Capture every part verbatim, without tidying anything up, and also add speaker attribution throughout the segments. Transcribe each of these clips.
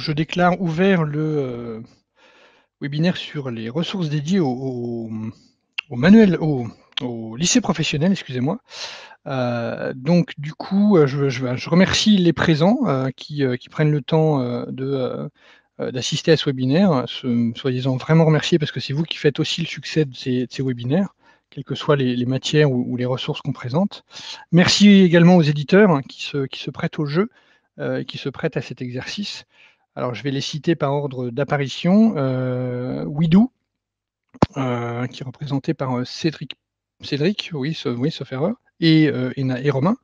Speaker 1: je déclare ouvert le euh, webinaire sur les ressources dédiées au, au, au manuel, au, au lycée professionnel, excusez-moi. Euh, donc du coup, je, je, je remercie les présents euh, qui, euh, qui prennent le temps euh, de, euh, d'assister à ce webinaire. Ce, soyez-en vraiment remerciés parce que c'est vous qui faites aussi le succès de ces, de ces webinaires, quelles que soient les, les matières ou, ou les ressources qu'on présente. Merci également aux éditeurs hein, qui, se, qui se prêtent au jeu euh, et qui se prêtent à cet exercice. Alors je vais les citer par ordre d'apparition. Euh, Widoo, euh, qui est représenté par euh, Cédric, Cédric, oui, ce, oui, sauf erreur, et, euh, et, et Romain.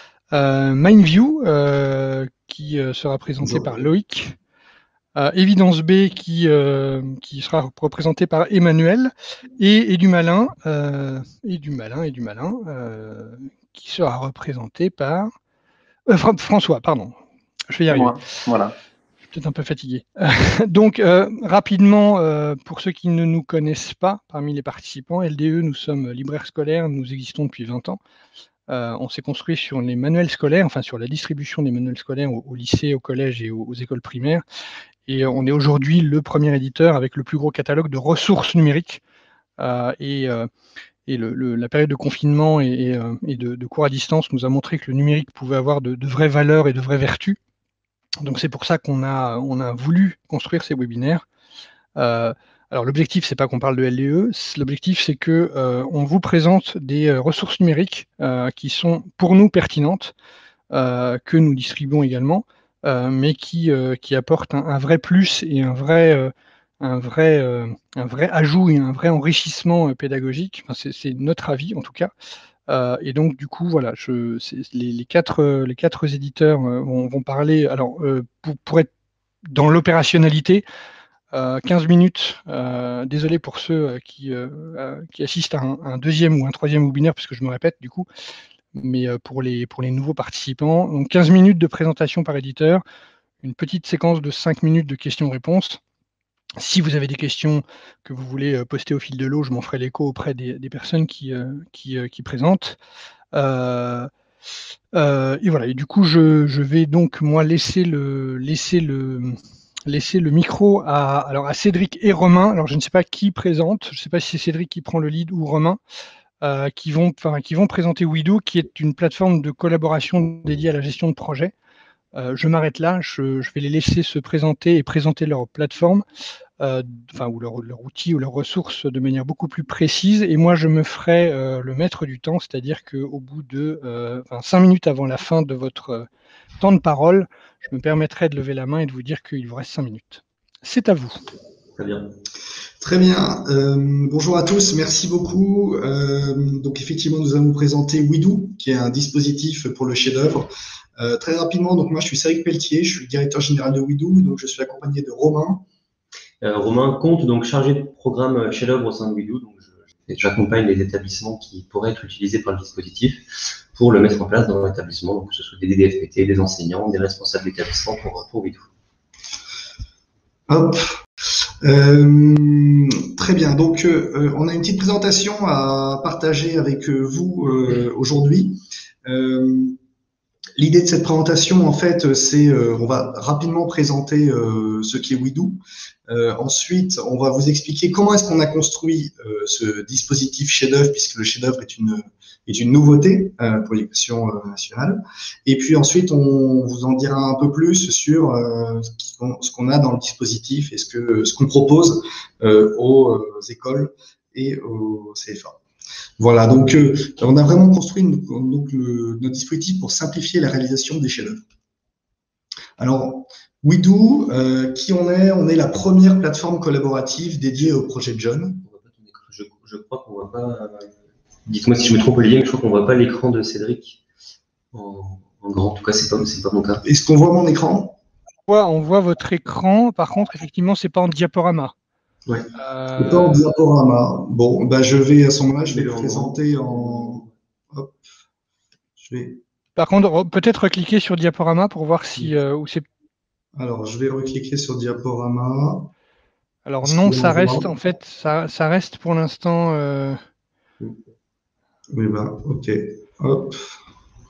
Speaker 1: Euh, Mindview, euh, qui euh, sera présenté par Loïc. Euh, Évidence B, qui, euh, qui sera représenté par Emmanuel. Et, et du malin, euh, et du malin, et du malin, euh, qui sera représenté par euh, François, pardon. Je vais y arriver.
Speaker 2: Moi, voilà.
Speaker 1: Peut-être un peu fatigué. Donc, euh, rapidement, euh, pour ceux qui ne nous connaissent pas, parmi les participants, L D E, nous sommes libraires scolaires, nous existons depuis vingt ans. Euh, on s'est construit sur les manuels scolaires, enfin sur la distribution des manuels scolaires au, au lycée, au collège et aux, aux écoles primaires. Et on est aujourd'hui le premier éditeur avec le plus gros catalogue de ressources numériques. Euh, et euh, et le, le, la période de confinement et, et, euh, et de, de cours à distance nous a montré que le numérique pouvait avoir de, de vraies valeurs et de vraies vertus. Donc c'est pour ça qu'on a, on a voulu construire ces webinaires. Euh, alors l'objectif, c'est pas qu'on parle de L D E, l'objectif c'est que euh, on vous présente des euh, ressources numériques euh, qui sont pour nous pertinentes, euh, que nous distribuons également, euh, mais qui, euh, qui apportent un, un vrai plus et un vrai, euh, un, vrai, euh, un vrai ajout et un vrai enrichissement euh, pédagogique. Enfin, c'est notre avis en tout cas. Euh, et donc, du coup, voilà, je, les, les, quatre, les quatre éditeurs euh, vont, vont parler. Alors, euh, pour, pour être dans l'opérationnalité, euh, quinze minutes. Euh, désolé pour ceux qui, euh, qui assistent à un, un deuxième ou un troisième webinaire, puisque je me répète, du coup, mais euh, pour, les, pour les nouveaux participants. Donc, quinze minutes de présentation par éditeur, une petite séquence de cinq minutes de questions-réponses. Si vous avez des questions que vous voulez poster au fil de l'eau, je m'en ferai l'écho auprès des, des personnes qui, euh, qui, euh, qui présentent. Euh, euh, et voilà. Et du coup, je, je vais donc moi laisser le laisser le laisser le micro à alors à Cédric et Romain. Alors je ne sais pas qui présente. Je ne sais pas si c'est Cédric qui prend le lead ou Romain. Euh, qui vont enfin qui vont présenter Widoo, qui est une plateforme de collaboration dédiée à la gestion de projets. Euh, je m'arrête là. Je, je vais les laisser se présenter et présenter leur plateforme. Euh, enfin, ou leur, leur outil ou leurs ressources de manière beaucoup plus précise. Et moi, je me ferai euh, le maître du temps, c'est-à-dire qu'au bout de euh, enfin, cinq minutes avant la fin de votre euh, temps de parole, je me permettrai de lever la main et de vous dire qu'il vous reste cinq minutes. C'est à vous.
Speaker 3: Très bien. Très bien. Euh, bonjour à tous, merci beaucoup. Euh, donc effectivement, nous allons vous présenter Widoo, qui est un dispositif pour le chef-d'œuvre. Euh, très rapidement, donc moi je suis Cédric Pelletier, je suis le directeur général de Widoo, donc je suis accompagné de Romain.
Speaker 2: Euh, Romain Comte, donc chargé de programme chef-d'œuvre au sein de Widoo. Donc j'accompagne les établissements qui pourraient être utilisés par le dispositif pour le mettre en place dans l'établissement, donc que ce soit des D D F P T, des enseignants, des responsables d'établissement pour, pour Widoo.
Speaker 3: Hop. Euh, très bien. Donc, euh, on a une petite présentation à partager avec vous euh, aujourd'hui. Euh, L'idée de cette présentation, en fait, c'est euh, on va rapidement présenter euh, ce qu'est Widoo. Euh, ensuite, on va vous expliquer comment est-ce qu'on a construit euh, ce dispositif chef-d'œuvre, puisque le chef-d'œuvre est une est une nouveauté euh, pour l'éducation euh, nationale. Et puis ensuite, on vous en dira un peu plus sur euh, ce qu'on a dans le dispositif et ce que ce qu'on propose euh, aux écoles et aux C F A. Voilà, donc euh, on a vraiment construit une, donc, le, notre dispositif pour simplifier la réalisation des chefs-d'œuvre. Alors, Widoo, euh, qui on est? On est la première plateforme collaborative dédiée au projet John.
Speaker 2: Je, je crois qu'on voit pas. Euh, Dites-moi si je me trompe, Olivier, mais je crois qu'on voit pas l'écran de Cédric en, en grand. En tout cas, c'est pas, c'est pas mon cas.
Speaker 3: Est-ce qu'on voit mon écran?
Speaker 1: On voit, on voit votre écran. Par contre, effectivement, c'est pas en diaporama.
Speaker 3: Ouais. Euh... C'est pas en diaporama. Bon, bah je vais à ce moment-là, je vais le présenter en. Hop. Je vais.
Speaker 1: Par contre, peut-être recliquer sur diaporama pour voir si euh, où c'est.
Speaker 3: Alors, je vais recliquer sur diaporama.
Speaker 1: Alors non, ça reste en fait, ça, ça reste pour l'instant. Euh...
Speaker 3: Oui, bah, ok. Hop.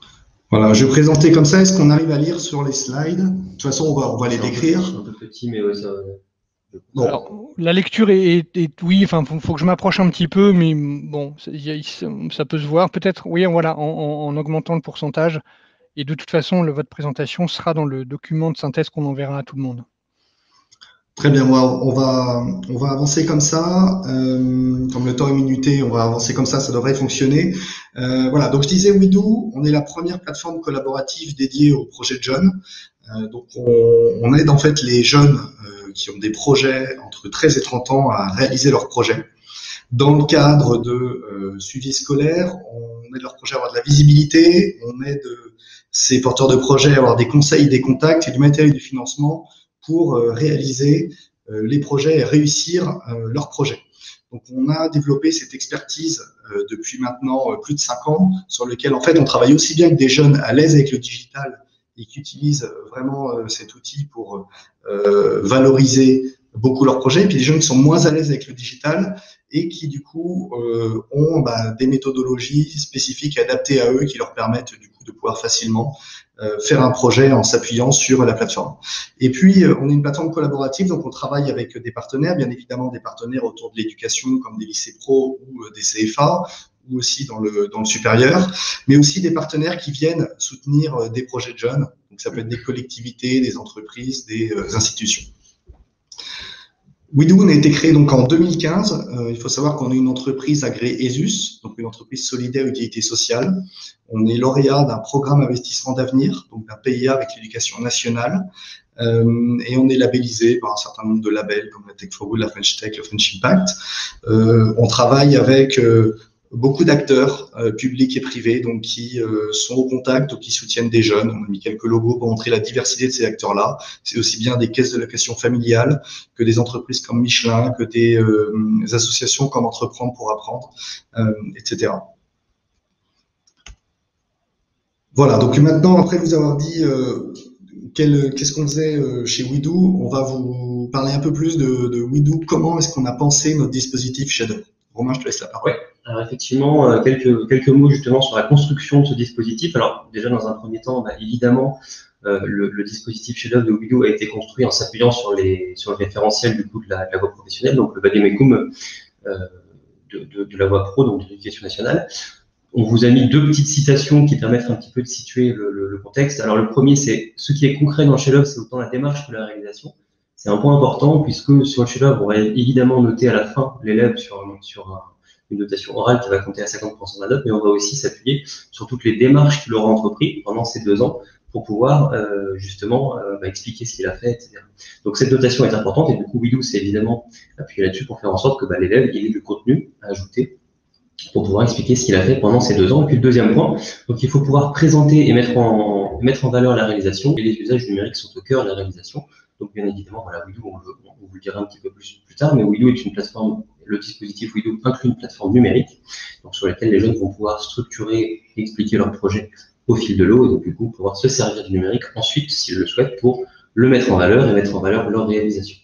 Speaker 3: Voilà, je vais présenter comme ça. Est-ce qu'on arrive à lire sur les slides? De toute façon, on va, on va les décrire.
Speaker 2: Un peu petit, mais ouais, ça...
Speaker 1: Bon. Alors, la lecture est, est, est oui, enfin, faut, faut que je m'approche un petit peu, mais bon, ça, ça peut se voir. Peut-être, oui, voilà, en, en, en augmentant le pourcentage. Et de toute façon, le, votre présentation sera dans le document de synthèse qu'on enverra à tout le monde.
Speaker 3: Très bien, on va, on va avancer comme ça. Euh, comme le temps est minuté, on va avancer comme ça, ça devrait fonctionner. Euh, voilà, donc je disais WeDo, on est la première plateforme collaborative dédiée au projet John. Euh, donc on, on aide en fait les jeunes euh, qui ont des projets entre treize et trente ans à réaliser leurs projets. Dans le cadre de euh, suivi scolaire, on aide leurs projets à avoir de la visibilité, on aide euh, ces porteurs de projets à avoir des conseils, des contacts et du matériel de financement pour euh, réaliser euh, les projets et réussir euh, leurs projets. Donc, on a développé cette expertise euh, depuis maintenant euh, plus de cinq ans, sur lequel en fait on travaille aussi bien que des jeunes à l'aise avec le digital et qui utilisent vraiment euh, cet outil pour euh, valoriser beaucoup leurs projets, et puis des jeunes qui sont moins à l'aise avec le digital et qui du coup euh, ont bah, des méthodologies spécifiques adaptées à eux qui leur permettent du coup de pouvoir facilement euh, faire un projet en s'appuyant sur la plateforme. Et puis euh, on est une plateforme collaborative, donc on travaille avec des partenaires, bien évidemment des partenaires autour de l'éducation comme des lycées pro ou euh, des C F A, ou aussi dans le, dans le supérieur, mais aussi des partenaires qui viennent soutenir euh, des projets de jeunes. Donc ça peut être des collectivités, des entreprises, des euh, institutions. WeDo a été créé donc en deux mille quinze. Euh, il faut savoir qu'on est une entreprise agréée E S U S, donc une entreprise solidaire d'utilité sociale. On est lauréat d'un programme investissement d'avenir, donc d'un P I A avec l'éducation nationale. Euh, et on est labellisé par un certain nombre de labels comme la Tech for Good, la French Tech, le French Impact. Euh, on travaille avec euh, beaucoup d'acteurs euh, publics et privés donc qui euh, sont au contact ou qui soutiennent des jeunes. On a mis quelques logos pour montrer la diversité de ces acteurs-là. C'est aussi bien des caisses de location familiale que des entreprises comme Michelin, que des euh, associations comme Entreprendre pour apprendre, euh, et cetera. Voilà, donc maintenant, après vous avoir dit euh, qu'est-ce qu'on faisait euh, chez WeDo, on va vous parler un peu plus de, de WeDo. Comment est-ce qu'on a pensé notre dispositif Shadow? Romain, je te laisse la parole.
Speaker 2: Ouais. Alors effectivement, euh, quelques, quelques mots justement sur la construction de ce dispositif. Alors déjà dans un premier temps, bah, évidemment, euh, le, le dispositif Shadow de WeDo a été construit en s'appuyant sur, les, sur le référentiel du coup de la, de la voie professionnelle, donc le Vademecum euh, de, de, de la voie pro, donc de l'éducation nationale. On vous a mis deux petites citations qui permettent un petit peu de situer le, le, le contexte. Alors le premier, c'est ce qui est concret dans le Shadow, c'est autant la démarche que la réalisation. C'est un point important puisque sur le Shadow, on va évidemment noter à la fin l'élève sur, sur un une notation orale qui va compter à cinquante pour cent de la note, mais on va aussi s'appuyer sur toutes les démarches qu'il aura entreprises pendant ces deux ans pour pouvoir euh, justement euh, bah, expliquer ce qu'il a fait, et cetera. Donc cette notation est importante et du coup WeDo s'est évidemment appuyé là-dessus pour faire en sorte que bah, l'élève ait du contenu à ajouter pour pouvoir expliquer ce qu'il a fait pendant ces deux ans. Et puis le deuxième point, donc il faut pouvoir présenter et mettre en, mettre en valeur la réalisation, et les usages numériques sont au cœur de la réalisation. Donc bien évidemment, voilà, WeDo, on, on, on vous le dira un petit peu plus plus tard, mais WeDo est une plateforme, le dispositif WeDo inclut une plateforme numérique, donc sur laquelle les jeunes vont pouvoir structurer et expliquer leur projet au fil de l'eau, et donc du coup pouvoir se servir du numérique ensuite, s'ils le souhaitent, pour le mettre en valeur et mettre en valeur leur réalisation.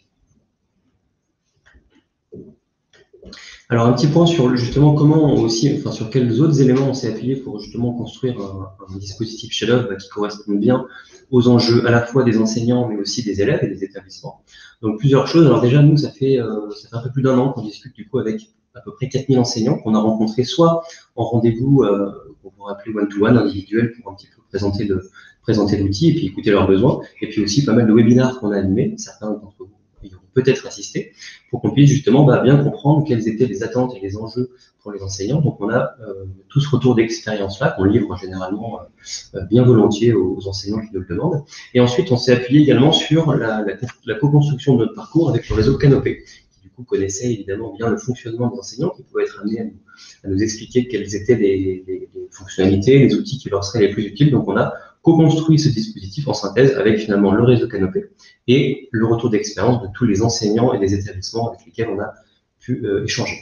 Speaker 2: Alors un petit point sur justement comment aussi, enfin sur quels autres éléments on s'est appuyé pour justement construire un, un dispositif Shadow bah, qui correspond bien aux enjeux à la fois des enseignants mais aussi des élèves et des établissements. Donc plusieurs choses. Alors déjà nous ça fait euh, ça fait un peu plus d'un an qu'on discute du coup avec à peu près quatre mille enseignants qu'on a rencontrés soit en rendez-vous euh, qu'on pourrait appeler one-to-one individuel pour un petit peu présenter le présenter l'outil et puis écouter leurs besoins, et puis aussi pas mal de webinars qu'on a animés, certains d'entre vous y ont peut-être assisté, pour qu'on puisse justement bah, bien comprendre quelles étaient les attentes et les enjeux pour les enseignants. Donc on a euh, tout ce retour d'expérience-là qu'on livre généralement euh, bien volontiers aux, aux enseignants qui nous le demandent. Et ensuite, on s'est appuyé également sur la, la, la co-construction de notre parcours avec le réseau Canopé, qui du coup connaissait évidemment bien le fonctionnement des enseignants, qui pouvaient être amenés à nous, à nous expliquer quelles étaient les, les, les fonctionnalités, les outils qui leur seraient les plus utiles. Donc on a co-construit ce dispositif en synthèse avec finalement le réseau Canopé et le retour d'expérience de tous les enseignants et des établissements avec lesquels on a pu euh, échanger.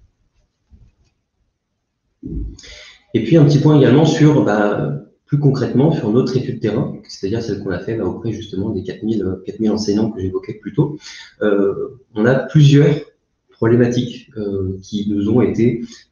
Speaker 2: Et puis un petit point également sur, bah, plus concrètement, sur notre étude de terrain, c'est-à-dire celle qu'on a fait bah, auprès justement des quatre mille enseignants que j'évoquais plus tôt. Euh, on a plusieurs problématiques euh, qui nous ont été euh,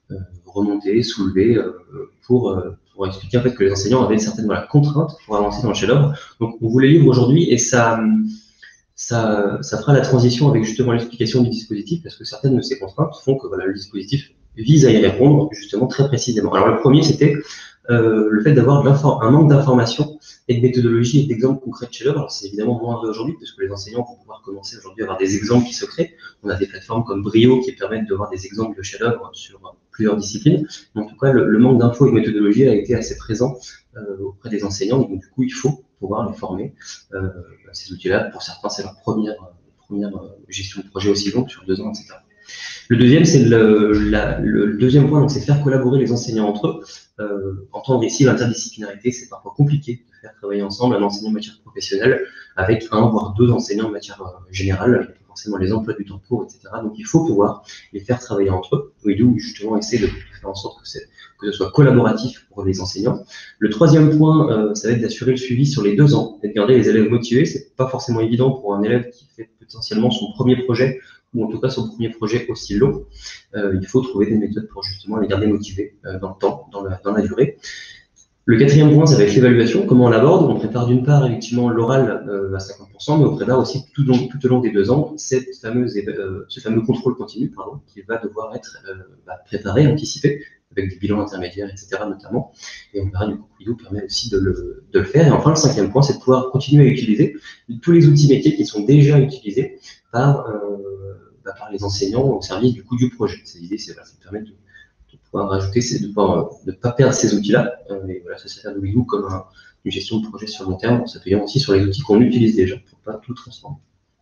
Speaker 2: remonter, soulever, euh, pour, euh, pour expliquer en fait que les enseignants avaient certaines voilà, contraintes pour avancer dans le chef-d'œuvre. Donc on vous les livre aujourd'hui et ça, ça, ça fera la transition avec justement l'explication du dispositif, parce que certaines de ces contraintes font que voilà, le dispositif vise à y répondre justement très précisément. Alors le premier, c'était euh, le fait d'avoir un manque d'informations et de méthodologie et d'exemples concrets de chef-d'œuvre. Alors c'est évidemment moins vrai aujourd'hui, parce que les enseignants vont pouvoir commencer aujourd'hui à avoir des exemples qui se créent. On a des plateformes comme Brio qui permettent de voir des exemples de chef-d'œuvre sur plusieurs disciplines. En tout cas, le, le manque d'infos et de méthodologie a été assez présent euh, auprès des enseignants. Donc du coup, il faut pouvoir les former. Euh, ces outils-là, pour certains, c'est leur première, première gestion de projet aussi longue, sur deux ans, et cetera. Le deuxième, c'est le, la, le deuxième point, c'est faire collaborer les enseignants entre eux. Euh, entendre ici l'interdisciplinarité, c'est parfois compliqué de faire travailler ensemble un enseignant en matière professionnelle avec un voire deux enseignants en matière euh, générale, avec forcément les emplois du temps pour, et cetera. Donc il faut pouvoir les faire travailler entre eux. Ouidou justement essaie de faire en sorte que, que ce soit collaboratif pour les enseignants. Le troisième point, euh, ça va être d'assurer le suivi sur les deux ans et de garder les élèves motivés. C'est pas forcément évident pour un élève qui fait potentiellement son premier projet, ou en tout cas son premier projet aussi long. Euh, il faut trouver des méthodes pour justement les garder motivés euh, dans le temps, dans la, dans la durée. Le quatrième point, ça va être l'évaluation. Comment on l'aborde? On prépare d'une part effectivement l'oral euh, à cinquante pour cent, mais on prépare aussi tout, long, tout au long des deux ans cette fameuse, euh, ce fameux contrôle continu, pardon, qui va devoir être euh, bah, préparé, anticipé, avec des bilans intermédiaires, et cetera notamment. Et on verra du coup, Ouidou permet aussi de le, de le faire. Et enfin, le cinquième point, c'est de pouvoir continuer à utiliser tous les outils métiers qui sont déjà utilisés par, euh, bah, par les enseignants au service du coup du projet. L'idée, c'est voilà, de permettre de, de pouvoir rajouter, de ne pas perdre ces outils-là. Euh, et voilà, ça sert de Ouidou comme un, une gestion de projet sur le long terme, en s'appuyant aussi sur les outils qu'on utilise déjà pour ne pas tout transformer.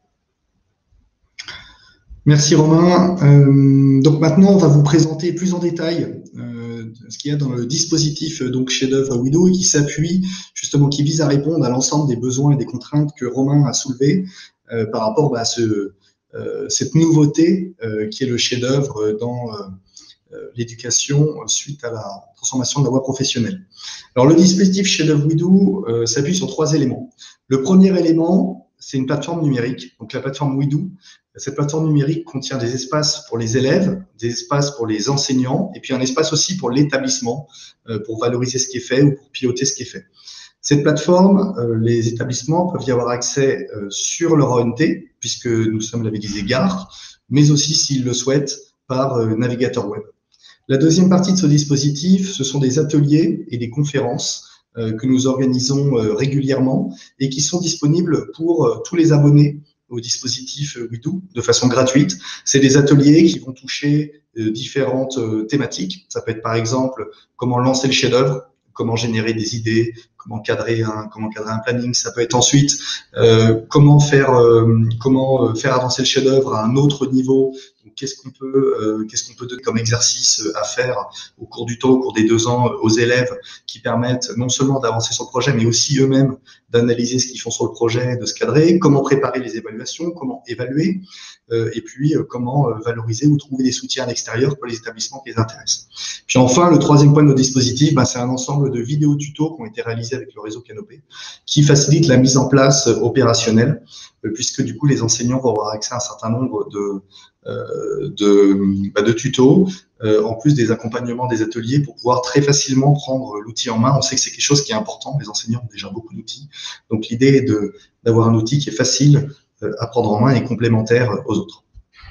Speaker 3: Merci Romain. Euh, donc maintenant, on va vous présenter plus en détail euh, ce qu'il y a dans le dispositif donc chef-d'œuvre Ouidou et qui s'appuie justement, qui vise à répondre à l'ensemble des besoins et des contraintes que Romain a soulevés euh, par rapport bah, à ce, euh, cette nouveauté euh, qui est le chef-d'œuvre dans euh, l'éducation suite à la transformation de la voie professionnelle. Alors le dispositif chef-d'œuvre Ouidou euh, s'appuie sur trois éléments. Le premier élément, c'est une plateforme numérique, donc la plateforme Ouidou. Cette plateforme numérique contient des espaces pour les élèves, des espaces pour les enseignants, et puis un espace aussi pour l'établissement, euh, pour valoriser ce qui est fait ou pour piloter ce qui est fait. Cette plateforme, euh, les établissements peuvent y avoir accès euh, sur leur O N T, puisque nous sommes labellisés Gare, mais aussi, s'ils le souhaitent, par euh, navigateur web. La deuxième partie de ce dispositif, ce sont des ateliers et des conférences euh, que nous organisons euh, régulièrement et qui sont disponibles pour euh, tous les abonnés au dispositif Ouidou de façon gratuite. C'est des ateliers qui vont toucher euh, différentes euh, thématiques. Ça peut être par exemple comment lancer le chef-d'œuvre, comment générer des idées, comment cadrer un, comment cadrer un planning. Ça peut être ensuite euh, comment faire, euh, comment faire avancer le chef-d'œuvre à un autre niveau. Qu'est-ce qu'on peut, euh, qu'est-ce qu'on peut donner comme exercice à faire au cours du temps, au cours des deux ans, aux élèves, qui permettent non seulement d'avancer sur le projet, mais aussi eux-mêmes d'analyser ce qu'ils font sur le projet, de se cadrer, comment préparer les évaluations, comment évaluer, euh, et puis euh, comment euh, valoriser ou trouver des soutiens à l'extérieur pour les établissements qui les intéressent. Puis enfin, le troisième point de nos dispositifs, ben, c'est un ensemble de vidéos tutos qui ont été réalisés avec le réseau Canopé, qui facilite la mise en place opérationnelle, euh, puisque du coup les enseignants vont avoir accès à un certain nombre de Euh, de, bah, de tutos, euh, en plus des accompagnements des ateliers pour pouvoir très facilement prendre l'outil en main. On sait que c'est quelque chose qui est important, les enseignants ont déjà beaucoup d'outils, donc l'idée est de, d'avoir un outil qui est facile euh, à prendre en main et complémentaire aux autres.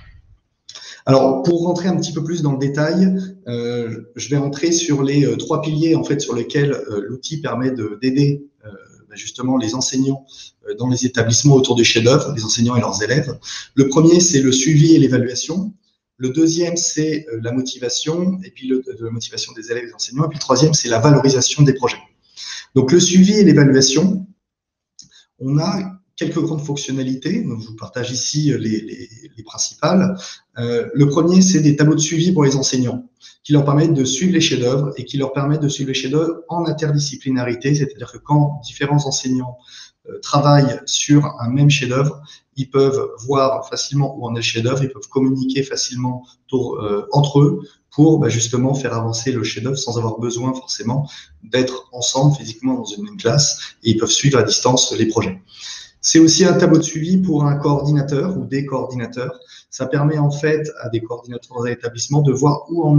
Speaker 3: Alors, pour rentrer un petit peu plus dans le détail, euh, je vais rentrer sur les euh, trois piliers en fait sur lesquels euh, l'outil permet de, d'aider euh, justement les enseignants dans les établissements autour du chef-d'œuvre, les enseignants et leurs élèves. Le premier, c'est le suivi et l'évaluation. Le deuxième, c'est la motivation, et puis le, de la motivation des élèves et des enseignants. Et puis le troisième, c'est la valorisation des projets. Donc le suivi et l'évaluation, on a quelques grandes fonctionnalités. Donc, je vous partage ici les, les, les principales. Euh, le premier, c'est des tableaux de suivi pour les enseignants qui leur permettent de suivre les chefs-d'œuvre et qui leur permettent de suivre les chefs-d'œuvre en interdisciplinarité, c'est-à-dire que quand différents enseignants euh, travaillent sur un même chef-d'œuvre, ils peuvent voir facilement où en est le chef-d'œuvre, ils peuvent communiquer facilement pour, euh, entre eux pour bah, justement faire avancer le chef-d'œuvre sans avoir besoin forcément d'être ensemble physiquement dans une même classe, et ils peuvent suivre à distance les projets. C'est aussi un tableau de suivi pour un coordinateur ou des coordinateurs. Ça permet en fait à des coordinateurs dans un établissement de voir où en est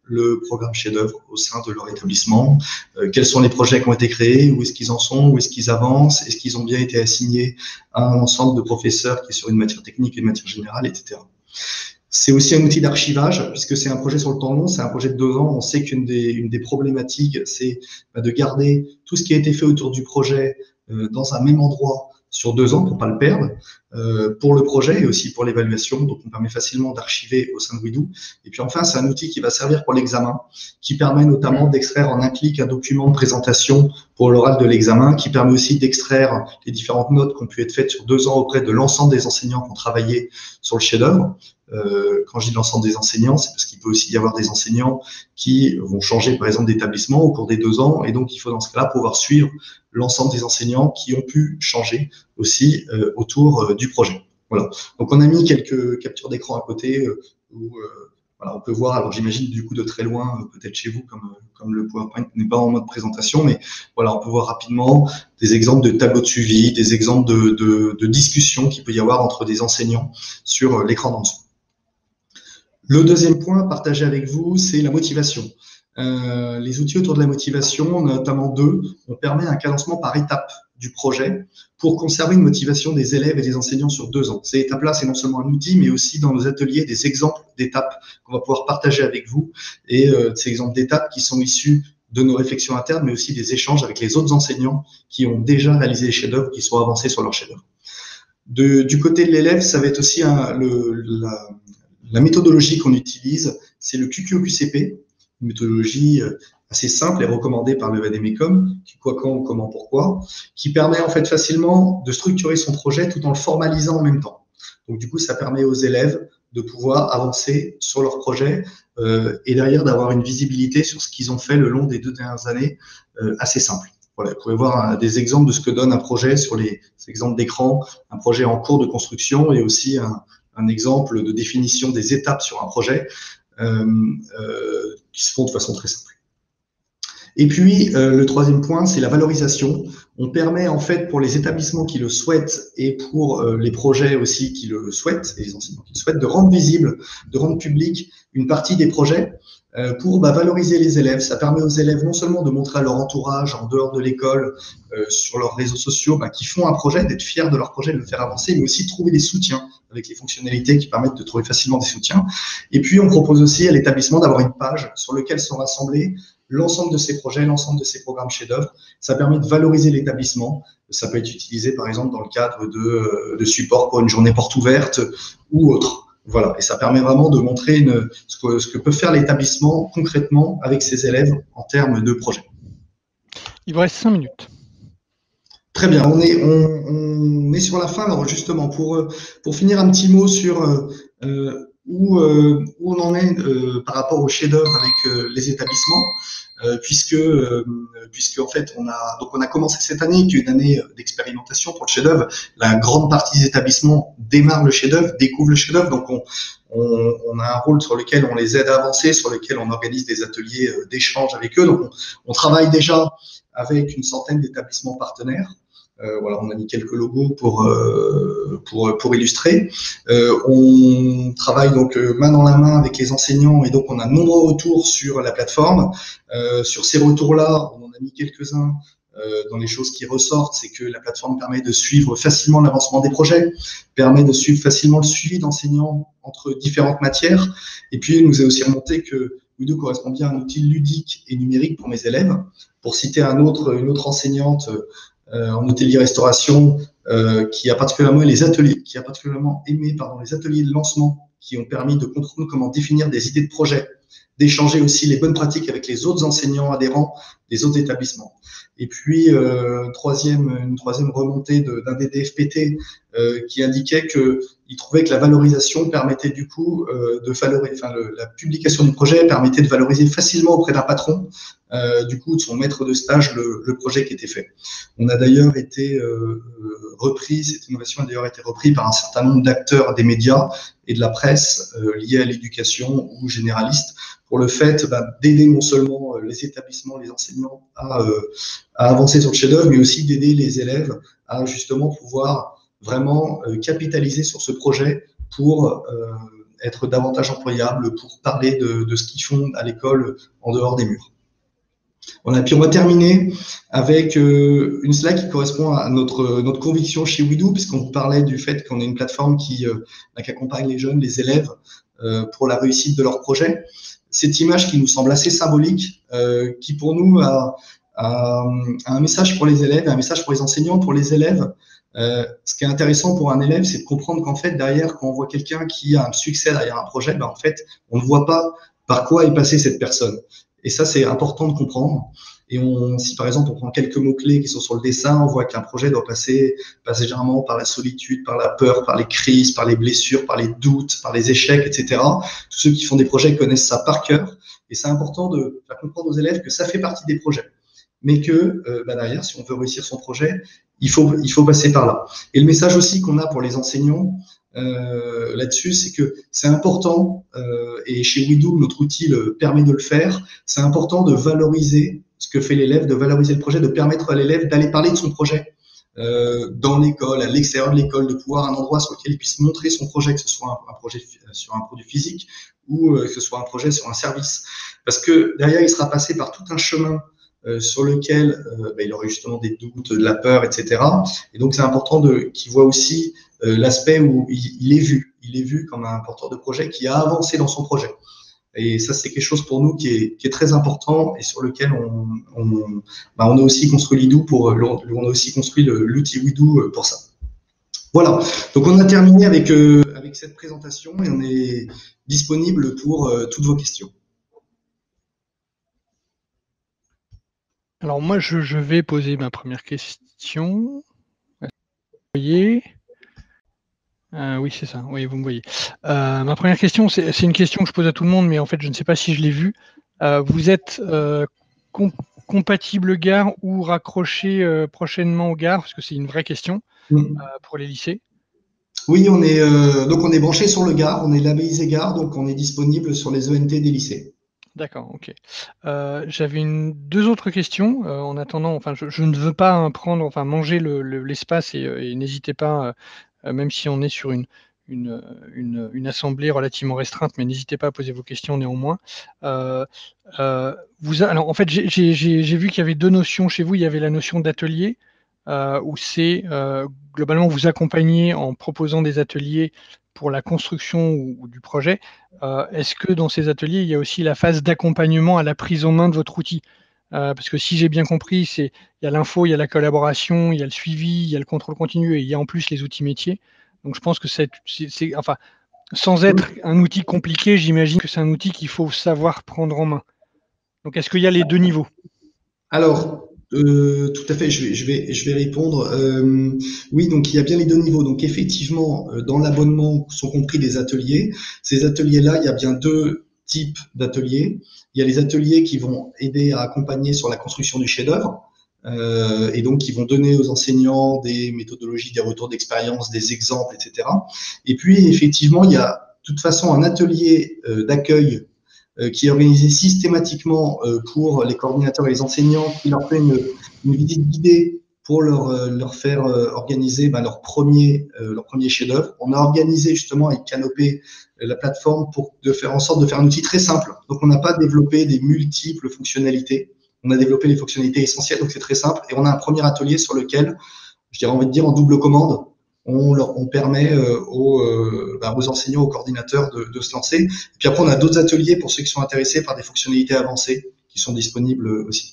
Speaker 3: le programme chef-d'œuvre au sein de leur établissement, euh, quels sont les projets qui ont été créés, où est-ce qu'ils en sont, où est-ce qu'ils avancent, est-ce qu'ils ont bien été assignés à un ensemble de professeurs qui est sur une matière technique, une matière générale, et cetera. C'est aussi un outil d'archivage, puisque c'est un projet sur le temps long, c'est un projet de deux ans. On sait qu'une des, une des problématiques, c'est de garder tout ce qui a été fait autour du projet euh, dans un même endroit sur deux ans pour pas le perdre, euh, pour le projet et aussi pour l'évaluation. Donc, on permet facilement d'archiver au sein de Widoo. Et puis enfin, c'est un outil qui va servir pour l'examen, qui permet notamment d'extraire en un clic un document de présentation pour l'oral de l'examen, qui permet aussi d'extraire les différentes notes qui ont pu être faites sur deux ans auprès de l'ensemble des enseignants qui ont travaillé sur le chef-d'œuvre. Euh, quand je dis l'ensemble des enseignants, c'est parce qu'il peut aussi y avoir des enseignants qui vont changer, par exemple, d'établissement au cours des deux ans, et donc il faut dans ce cas-là pouvoir suivre l'ensemble des enseignants qui ont pu changer aussi euh, autour euh, du projet. Voilà. Donc on a mis quelques captures d'écran à côté euh, où euh, voilà, on peut voir. Alors j'imagine du coup de très loin, euh, peut-être chez vous, comme comme le PowerPoint n'est pas en mode présentation, mais voilà, on peut voir rapidement des exemples de tableaux de suivi, des exemples de, de, de discussions qu'il peut y avoir entre des enseignants sur euh, l'écran d'en dessous. Le deuxième point à partager avec vous, c'est la motivation. Euh, les outils autour de la motivation, notamment deux, on permet un cadencement par étape du projet pour conserver une motivation des élèves et des enseignants sur deux ans. Ces étapes-là, c'est non seulement un outil, mais aussi dans nos ateliers des exemples d'étapes qu'on va pouvoir partager avec vous, et euh, ces exemples d'étapes qui sont issus de nos réflexions internes, mais aussi des échanges avec les autres enseignants qui ont déjà réalisé les chefs-d'œuvre, qui sont avancés sur leurs chefs-d'œuvre. De, du côté de l'élève, ça va être aussi un, le, la, la méthodologie qu'on utilise, c'est le Q Q O Q C P, une méthodologie assez simple et recommandée par le Vademecum, qui quoi, quand, comment, pourquoi, qui permet en fait facilement de structurer son projet tout en le formalisant en même temps. Donc du coup, ça permet aux élèves de pouvoir avancer sur leur projet euh, et derrière d'avoir une visibilité sur ce qu'ils ont fait le long des deux dernières années euh, assez simple. Voilà, vous pouvez voir un, des exemples de ce que donne un projet sur les, les exemples d'écran, un projet en cours de construction et aussi un, un exemple de définition des étapes sur un projet euh, euh, qui se font de façon très simple. Et puis, euh, le troisième point, c'est la valorisation. On permet en fait pour les établissements qui le souhaitent et pour euh, les projets aussi qui le souhaitent, et les enseignants qui le souhaitent, de rendre visible, de rendre public une partie des projets euh, pour bah, valoriser les élèves. Ça permet aux élèves non seulement de montrer à leur entourage, en dehors de l'école, euh, sur leurs réseaux sociaux, bah, qui font un projet, d'être fiers de leur projet, de le faire avancer, mais aussi de trouver des soutiens avec les fonctionnalités qui permettent de trouver facilement des soutiens. Et puis, on propose aussi à l'établissement d'avoir une page sur laquelle sont rassemblés l'ensemble de ces projets, l'ensemble de ces programmes chefs-d'œuvre. Ça permet de valoriser l'établissement. Ça peut être utilisé, par exemple, dans le cadre de, de support pour une journée porte ouverte ou autre. Voilà. Et ça permet vraiment de montrer une, ce, que, ce que peut faire l'établissement concrètement avec ses élèves en termes de projet.
Speaker 1: Il vous reste cinq minutes.
Speaker 3: Très bien. On est, on, on est sur la fin. Alors, justement, pour, pour finir, un petit mot sur euh, où, euh, où on en est euh, par rapport au chef-d'œuvre avec euh, les établissements. Euh, puisque, euh, puisque en fait, on a donc on a commencé cette année, qui est une année d'expérimentation pour le chef-d'œuvre. La grande partie des établissements démarrent le chef-d'œuvre, découvrent le chef-d'œuvre. Donc, on, on, on a un rôle sur lequel on les aide à avancer, sur lequel on organise des ateliers d'échange avec eux. Donc, on, on travaille déjà avec une centaine d'établissements partenaires. Euh, voilà, on a mis quelques logos pour euh, pour pour illustrer. Euh, on travaille donc main dans la main avec les enseignants et donc on a de nombreux retours sur la plateforme. Euh, sur ces retours-là, on en a mis quelques-uns. Euh, dans les choses qui ressortent, c'est que la plateforme permet de suivre facilement l'avancement des projets, permet de suivre facilement le suivi d'enseignants entre différentes matières. Et puis, il nous est aussi remonté que Widoo correspond bien à un outil ludique et numérique pour mes élèves. Pour citer un autre, une autre enseignante Euh, en hôtellerie-restauration, euh, qui a particulièrement les ateliers, qui a particulièrement aimé pardon, les ateliers de lancement qui ont permis de comprendre comment définir des idées de projet, d'échanger aussi les bonnes pratiques avec les autres enseignants adhérents des autres établissements. Et puis, euh, troisième, une troisième remontée d'un D D F P T euh, qui indiquait qu'il trouvait que la valorisation permettait du coup euh, de valoriser, enfin le, la publication du projet permettait de valoriser facilement auprès d'un patron, euh, du coup de son maître de stage, le, le projet qui était fait. On a d'ailleurs été euh, repris, cette innovation a d'ailleurs été reprise par un certain nombre d'acteurs des médias et de la presse euh, liés à l'éducation ou généralistes, pour le fait bah, d'aider non seulement les établissements, les enseignants à, euh, à avancer sur le chef-d'œuvre, mais aussi d'aider les élèves à justement pouvoir vraiment euh, capitaliser sur ce projet pour euh, être davantage employables pour parler de, de ce qu'ils font à l'école en dehors des murs. Voilà, puis on va terminer avec euh, une slide qui correspond à notre, notre conviction chez WeDo, puisqu'on parlait du fait qu'on est une plateforme qui, euh, qui accompagne les jeunes, les élèves, euh, pour la réussite de leur projet. Cette image qui nous semble assez symbolique, euh, qui pour nous a, a, a un message pour les élèves, un message pour les enseignants, pour les élèves. Euh, ce qui est intéressant pour un élève, c'est de comprendre qu'en fait, derrière, quand on voit quelqu'un qui a un succès derrière un projet, ben, en fait, on ne voit pas par quoi est passée cette personne. Et ça, c'est important de comprendre. Et on, si par exemple, on prend quelques mots-clés qui sont sur le dessin, on voit qu'un projet doit passer, passer généralement par la solitude, par la peur, par les crises, par les blessures, par les doutes, par les échecs, et cetera. Tous ceux qui font des projets connaissent ça par cœur. Et c'est important de faire comprendre aux élèves que ça fait partie des projets. Mais que euh, bah derrière, si on veut réussir son projet, il faut, il faut passer par là. Et le message aussi qu'on a pour les enseignants, Euh, là-dessus, c'est que c'est important, euh, et chez WeDo, notre outil le permet de le faire, c'est important de valoriser ce que fait l'élève, de valoriser le projet, de permettre à l'élève d'aller parler de son projet euh, dans l'école, à l'extérieur de l'école, de pouvoir un endroit sur lequel il puisse montrer son projet, que ce soit un, un projet sur un produit physique ou euh, que ce soit un projet sur un service. Parce que derrière, il sera passé par tout un chemin Euh, sur lequel euh, bah, il aurait justement des doutes, de la peur, et cetera. Et donc, c'est important de, qu'il voit aussi euh, l'aspect où il, il est vu. Il est vu comme un porteur de projet qui a avancé dans son projet. Et ça, c'est quelque chose pour nous qui est, qui est très important et sur lequel on, on, bah, on a aussi construit WeDo pour, on a aussi construit l'outil WeDo pour ça. Voilà. Donc, on a terminé avec, euh, avec cette présentation et on est disponible pour euh, toutes vos questions.
Speaker 1: Alors moi, je, je vais poser ma première question. Vous voyez euh, Oui, c'est ça. Oui, vous me voyez. Euh, ma première question, c'est une question que je pose à tout le monde, mais en fait, je ne sais pas si je l'ai vue. Euh, vous êtes euh, com compatible gare ou raccroché euh, prochainement aux gares, parce que c'est une vraie question mmh. euh, pour les lycées.
Speaker 3: Oui, on est euh, donc on est branché sur le gare, on est labellisé gare, donc on est disponible sur les E N T des lycées.
Speaker 1: D'accord, ok. Euh, J'avais une deux autres questions euh, en attendant. Enfin, je, je ne veux pas hein, prendre, enfin, manger l'espace le, le, et, et n'hésitez pas, euh, même si on est sur une, une, une, une assemblée relativement restreinte, mais n'hésitez pas à poser vos questions néanmoins. Euh, euh, vous, alors, en fait, j'ai vu qu'il y avait deux notions chez vous. Il y avait la notion d'atelier, euh, où c'est euh, globalement vous accompagner en proposant des ateliers pour la construction ou, ou du projet. Euh, Est-ce que dans ces ateliers, il y a aussi la phase d'accompagnement à la prise en main de votre outil? euh, Parce que si j'ai bien compris, c'est il y a l'info, il y a la collaboration, il y a le suivi, il y a le contrôle continu et il y a en plus les outils métiers. Donc je pense que c'est, enfin, sans être un outil compliqué, j'imagine que c'est un outil qu'il faut savoir prendre en main. Donc est-ce qu'il y a les deux niveaux?
Speaker 3: Alors, euh, tout à fait, je vais, je vais, je vais répondre. Euh, oui, donc il y a bien les deux niveaux. Donc effectivement, euh, dans l'abonnement sont compris des ateliers. Ces ateliers-là, il y a bien deux types d'ateliers. Il y a les ateliers qui vont aider à accompagner sur la construction du chef-d'œuvre, euh, et donc qui vont donner aux enseignants des méthodologies, des retours d'expérience, des exemples, et cetera. Et puis effectivement, il y a de toute façon un atelier euh, d'accueil qui est organisé systématiquement pour les coordinateurs et les enseignants, qui leur fait une, une visite guidée pour leur, leur faire organiser ben, leur premier, leur premier chef-d'œuvre. On a organisé justement avec Canopé la plateforme pour de faire en sorte de faire un outil très simple. Donc, on n'a pas développé des multiples fonctionnalités. On a développé les fonctionnalités essentielles, donc c'est très simple. Et on a un premier atelier sur lequel, je dirais, on va dire en double commande, On, leur, on permet euh, aux, euh, bah, aux enseignants, aux coordinateurs de, de se lancer. Et puis après, on a d'autres ateliers pour ceux qui sont intéressés par des fonctionnalités avancées qui sont disponibles aussi.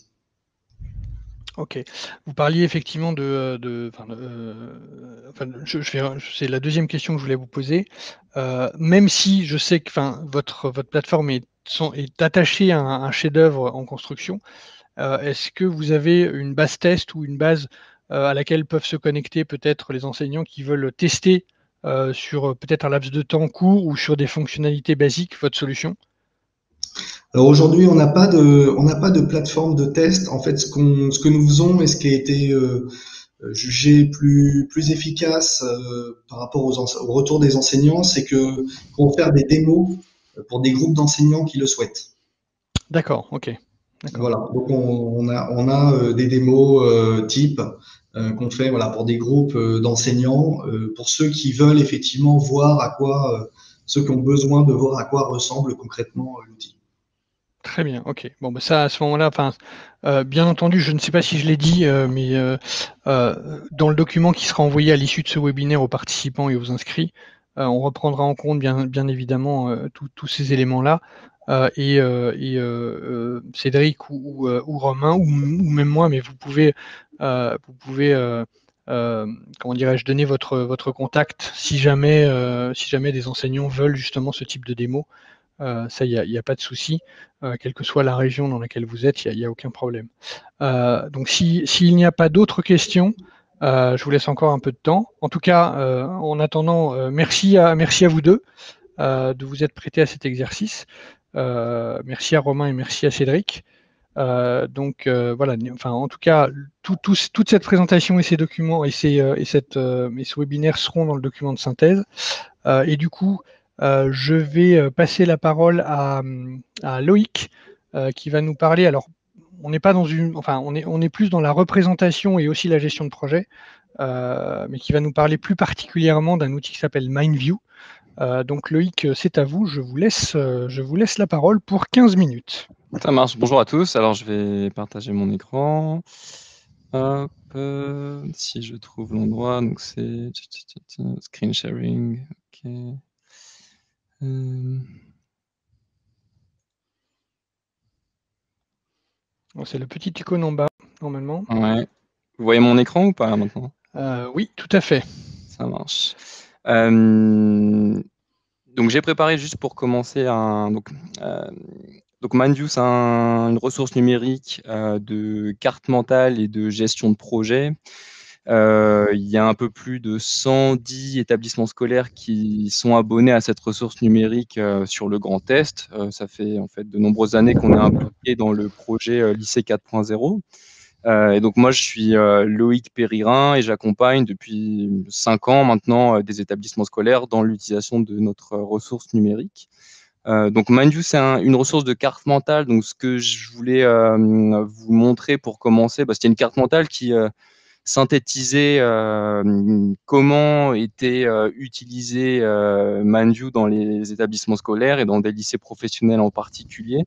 Speaker 1: Ok. Vous parliez effectivement de... de, enfin, euh, enfin, je, je c'est la deuxième question que je voulais vous poser. Euh, même si je sais que enfin, votre, votre plateforme est, sont, est attachée à un, un chef-d'œuvre en construction, euh, est-ce que vous avez une base test ou une base euh, à laquelle peuvent se connecter peut-être les enseignants qui veulent tester euh, sur peut-être un laps de temps court ou sur des fonctionnalités basiques votre solution?
Speaker 3: Alors aujourd'hui, on n'a pas de, on n'a pas de plateforme de test. En fait, ce qu'on, ce que nous faisons et ce qui a été euh, jugé plus, plus efficace euh, par rapport aux, au retour des enseignants, c'est que qu'on va faire des démos pour des groupes d'enseignants qui le souhaitent.
Speaker 1: D'accord, ok.
Speaker 3: Voilà. Donc on, on a, on a euh, des démos euh, type euh, qu'on fait voilà pour des groupes euh, d'enseignants, euh, pour ceux qui veulent effectivement voir à quoi ceux qui ont besoin de voir à quoi ressemble concrètement l'outil.
Speaker 1: Très bien, ok. Bon, bah ça, à ce moment-là, enfin, euh, bien entendu, je ne sais pas si je l'ai dit, euh, mais euh, euh, dans le document qui sera envoyé à l'issue de ce webinaire aux participants et aux inscrits, euh, on reprendra en compte bien, bien évidemment euh, tous ces éléments-là. Euh, et, euh, et euh, Cédric ou, ou, ou Romain ou, ou même moi, mais vous pouvez, euh, vous pouvez, euh, euh, comment dirais-je, donner votre votre contact si jamais, euh, si jamais des enseignants veulent justement ce type de démo. Euh, ça, il n'y a, y a pas de souci, euh, quelle que soit la région dans laquelle vous êtes, il n'y a, a aucun problème. Euh, donc, s'il si, si n'y a pas d'autres questions, euh, je vous laisse encore un peu de temps. En tout cas, euh, en attendant, euh, merci, à, merci à vous deux euh, de vous être prêtés à cet exercice. Euh, merci à Romain et merci à Cédric. Euh, donc euh, voilà, enfin en tout cas, tout, tout, toute cette présentation et ces documents et, ces, euh, et, cette, euh, et ce webinaire seront dans le document de synthèse. Euh, et du coup, euh, je vais passer la parole à, à Loïc, euh, qui va nous parler. Alors, on n'est pas dans une, enfin, on est, on est plus dans la représentation et aussi la gestion de projet, euh, mais qui va nous parler plus particulièrement d'un outil qui s'appelle MindView. Euh, donc Loïc, c'est à vous. Je vous laisse, je vous laisse la parole pour quinze minutes.
Speaker 4: Ça marche. Bonjour à tous. Alors, je vais partager mon écran. Hop, euh, si je trouve l'endroit, donc c'est screen sharing. Ok. Euh...
Speaker 1: C'est le petit icône en bas, normalement.
Speaker 4: Ouais. Vous voyez mon écran ou pas maintenant?
Speaker 1: euh, Oui, tout à fait.
Speaker 4: Ça marche. Euh... Donc, j'ai préparé juste pour commencer un. Donc, euh... donc MindView, c'est un... une ressource numérique euh, de carte mentale et de gestion de projet. Euh, il y a un peu plus de cent dix établissements scolaires qui sont abonnés à cette ressource numérique euh, sur le Grand Est. Euh, ça fait en fait de nombreuses années qu'on est impliqué dans le projet euh, Lycée quatre point zéro. Euh, et donc moi, je suis euh, Loïc Péririn et j'accompagne depuis cinq ans maintenant euh, des établissements scolaires dans l'utilisation de notre euh, ressource numérique. Euh, donc MindView, c'est un, une ressource de carte mentale. Donc ce que je voulais euh, vous montrer pour commencer, bah, c'était une carte mentale qui euh, synthétiser euh, comment était euh, utilisé euh, MindView dans les établissements scolaires et dans des lycées professionnels en particulier.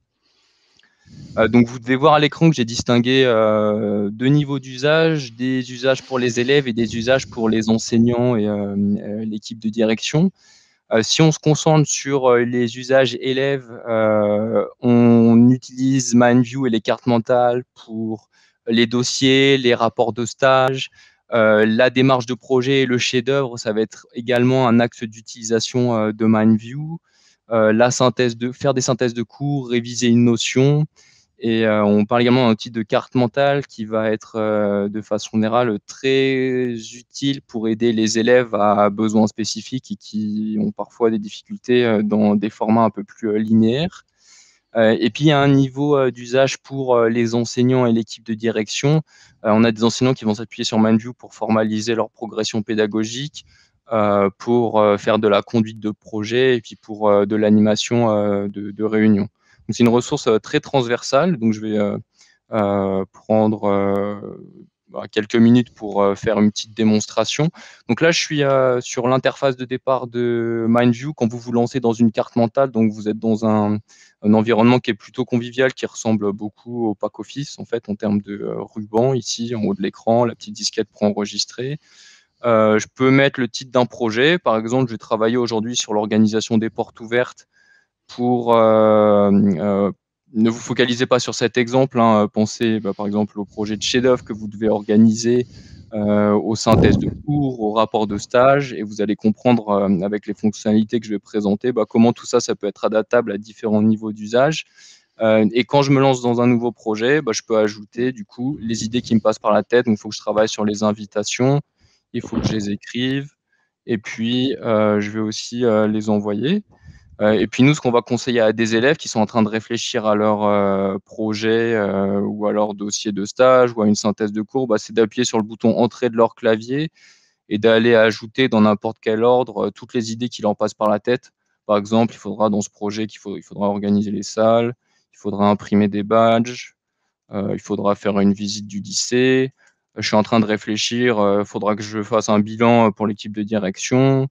Speaker 4: Euh, donc vous devez voir à l'écran que j'ai distingué euh, deux niveaux d'usage, des usages pour les élèves et des usages pour les enseignants et euh, l'équipe de direction. Euh, si on se concentre sur euh, les usages élèves, euh, on utilise MindView et les cartes mentales pour les dossiers, les rapports de stage, euh, la démarche de projet et le chef-d'œuvre. Ça va être également un axe d'utilisation euh, de MindView. Euh, la synthèse de, faire des synthèses de cours, réviser une notion. Et euh, on parle également d'un outil de carte mentale qui va être euh, de façon générale très utile pour aider les élèves à besoins spécifiques et qui ont parfois des difficultés euh, dans des formats un peu plus euh, linéaires. Euh, et puis il y a un niveau euh, d'usage pour euh, les enseignants et l'équipe de direction. Euh, on a des enseignants qui vont s'appuyer sur MindView pour formaliser leur progression pédagogique, euh, pour euh, faire de la conduite de projet et puis pour euh, de l'animation euh, de, de réunions. C'est une ressource euh, très transversale, donc je vais euh, euh, prendre euh, bah, quelques minutes pour euh, faire une petite démonstration. Donc là, je suis euh, sur l'interface de départ de MindView. Quand vous vous lancez dans une carte mentale, donc vous êtes dans un, un environnement qui est plutôt convivial, qui ressemble beaucoup au pack office, en fait, en termes de euh, ruban, ici, en haut de l'écran, la petite disquette pour enregistrer. Euh, je peux mettre le titre d'un projet. Par exemple, je vais travailler aujourd'hui sur l'organisation des portes ouvertes pour euh, euh, ne vous focalisez pas sur cet exemple, hein, pensez bah, par exemple au projet de chef-d'œuvre que vous devez organiser, euh, aux synthèses de cours, aux rapports de stage, et vous allez comprendre euh, avec les fonctionnalités que je vais présenter bah, comment tout ça, ça peut être adaptable à différents niveaux d'usage. Euh, et quand je me lance dans un nouveau projet, bah, je peux ajouter du coup les idées qui me passent par la tête. Donc il faut que je travaille sur les invitations, il faut que je les écrive, et puis euh, je vais aussi euh, les envoyer. Euh, et puis nous, ce qu'on va conseiller à des élèves qui sont en train de réfléchir à leur euh, projet euh, ou à leur dossier de stage ou à une synthèse de cours, bah, c'est d'appuyer sur le bouton entrée de leur clavier et d'aller ajouter dans n'importe quel ordre euh, toutes les idées qui leur passent par la tête. Par exemple, il faudra dans ce projet qu'il faut, il faudra organiser les salles, il faudra imprimer des badges, euh, il faudra faire une visite du lycée. Je suis en train de réfléchir, il euh, faudra que je fasse un bilan pour l'équipe de direction.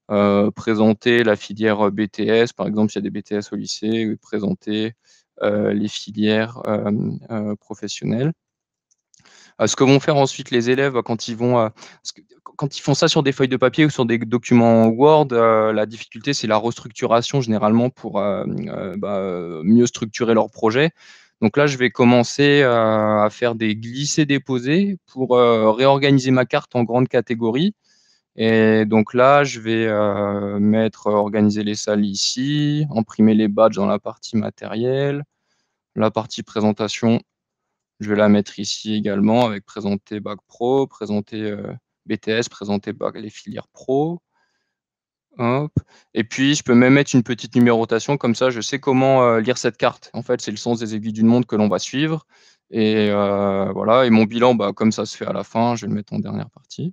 Speaker 4: euh, présenter la filière B T S, par exemple, s'il y a des B T S au lycée, présenter euh, les filières euh, euh, professionnelles. Euh, ce que vont faire ensuite les élèves quand ils vont, euh, que, quand ils font ça sur des feuilles de papier ou sur des documents Word, euh, la difficulté c'est la restructuration généralement pour euh, euh, bah, mieux structurer leur projet. Donc là, je vais commencer euh, à faire des glissés-déposés pour euh, réorganiser ma carte en grandes catégories. Et donc là, je vais euh, mettre, organiser les salles ici, imprimer les badges dans la partie matérielle, la partie présentation. Je vais la mettre ici également avec présenter Bac Pro, présenter euh, B T S, présenter bac, les filières pro. Hop. Et puis, je peux même mettre une petite numérotation, comme ça, je sais comment euh, lire cette carte. En fait, c'est le sens des aiguilles d'une montre que l'on va suivre. Et euh, voilà. Et mon bilan, bah, comme ça se fait à la fin, je vais le mettre en dernière partie.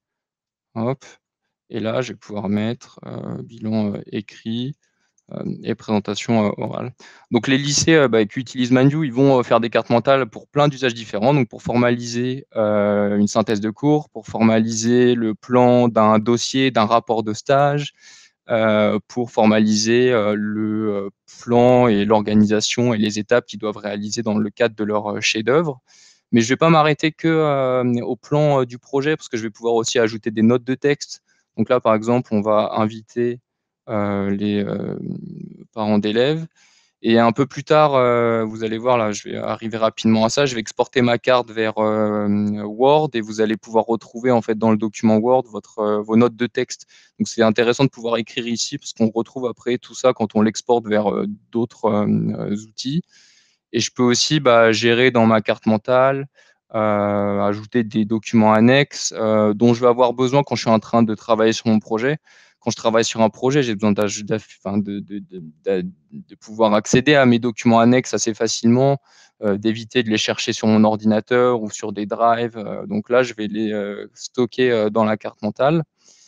Speaker 4: Hop. Et là, je vais pouvoir mettre euh, bilan euh, écrit. Et présentation orale. Donc les lycées bah, qui utilisent MindView, ils vont faire des cartes mentales pour plein d'usages différents, donc pour formaliser euh, une synthèse de cours, pour formaliser le plan d'un dossier, d'un rapport de stage, euh, pour formaliser euh, le plan et l'organisation et les étapes qu'ils doivent réaliser dans le cadre de leur chef-d'œuvre. Mais je ne vais pas m'arrêter que euh, au plan euh, du projet, parce que je vais pouvoir aussi ajouter des notes de texte. Donc là, par exemple, on va inviter Euh, les euh, parents d'élèves. Et un peu plus tard, euh, vous allez voir, là, je vais arriver rapidement à ça, je vais exporter ma carte vers euh, Word et vous allez pouvoir retrouver en fait dans le document Word votre, euh, vos notes de texte. Donc c'est intéressant de pouvoir écrire ici parce qu'on retrouve après tout ça quand on l'exporte vers euh, d'autres euh, outils. Et je peux aussi bah, gérer dans ma carte mentale, euh, ajouter des documents annexes euh, dont je vais avoir besoin quand je suis en train de travailler sur mon projet. Quand je travaille sur un projet, j'ai besoin de, de, de, de, de pouvoir accéder à mes documents annexes assez facilement, euh, d'éviter de les chercher sur mon ordinateur ou sur des drives. Euh, donc là, je vais les euh, stocker euh, dans la carte mentale.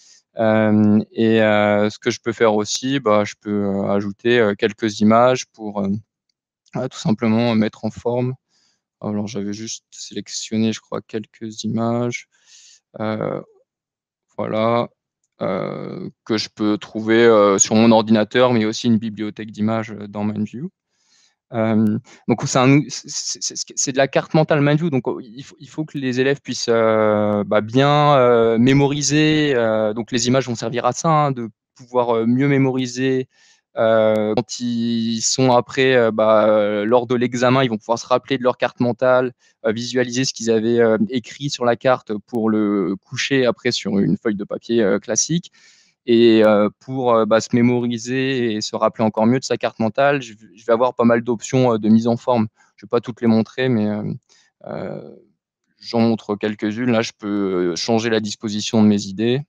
Speaker 4: Euh, et euh, ce que je peux faire aussi, bah, je peux euh, ajouter euh, quelques images pour euh, tout simplement mettre en forme. Alors, j'avais juste sélectionné, je crois, quelques images. Euh, voilà. Euh, que je peux trouver euh, sur mon ordinateur, mais aussi une bibliothèque d'images dans MindView. Euh, donc, c'est de la carte mentale MindView. Donc, il faut, il faut que les élèves puissent euh, bah, bien euh, mémoriser. Euh, donc, les images vont servir à ça, hein, de pouvoir mieux mémoriser. Euh, quand ils sont après, euh, bah, euh, lors de l'examen, ils vont pouvoir se rappeler de leur carte mentale, euh, visualiser ce qu'ils avaient euh, écrit sur la carte pour le coucher après sur une feuille de papier euh, classique. Et euh, pour euh, bah, se mémoriser et se rappeler encore mieux de sa carte mentale, je, je vais avoir pas mal d'options euh, de mise en forme. Je ne vais pas toutes les montrer, mais euh, euh, j'en montre quelques-unes. Là, je peux changer la disposition de mes idées.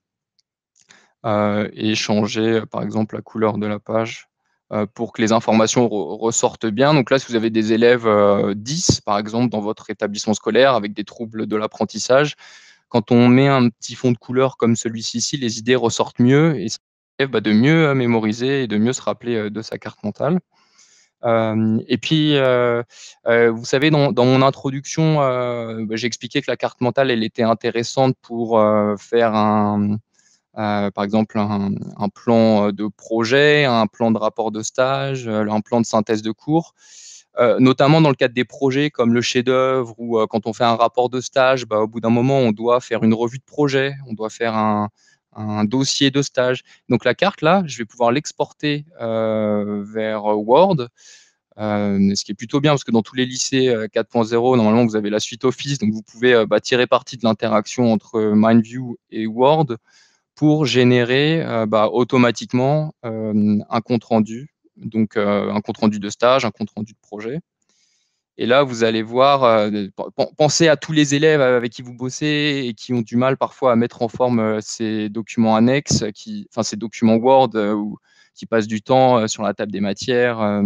Speaker 4: Euh, et changer, par exemple, la couleur de la page euh, pour que les informations re ressortent bien. Donc là, si vous avez des élèves euh, dix, par exemple, dans votre établissement scolaire avec des troubles de l'apprentissage, quand on met un petit fond de couleur comme celui-ci ici, les idées ressortent mieux et ça permet bah, de mieux mémoriser et de mieux se rappeler de sa carte mentale. Euh, et puis, euh, euh, vous savez, dans, dans mon introduction, euh, bah, j'ai expliqué que la carte mentale, elle était intéressante pour euh, faire un, Euh, par exemple, un, un plan de projet, un plan de rapport de stage, un plan de synthèse de cours, euh, notamment dans le cadre des projets comme le chef-d'œuvre ou euh, quand on fait un rapport de stage, bah, au bout d'un moment, on doit faire une revue de projet, on doit faire un, un dossier de stage. Donc la carte, là, je vais pouvoir l'exporter euh, vers Word. Euh, ce qui est plutôt bien parce que dans tous les lycées euh, quatre point zéro, normalement, vous avez la suite Office, donc vous pouvez euh, bah, tirer parti de l'interaction entre MindView et Word pour générer euh, bah, automatiquement euh, un compte-rendu, donc euh, un compte-rendu de stage, un compte-rendu de projet. Et là, vous allez voir, euh, pensez à tous les élèves avec qui vous bossez et qui ont du mal parfois à mettre en forme euh, ces documents annexes, qui, enfin ces documents Word euh, ou qui passent du temps euh, sur la table des matières euh,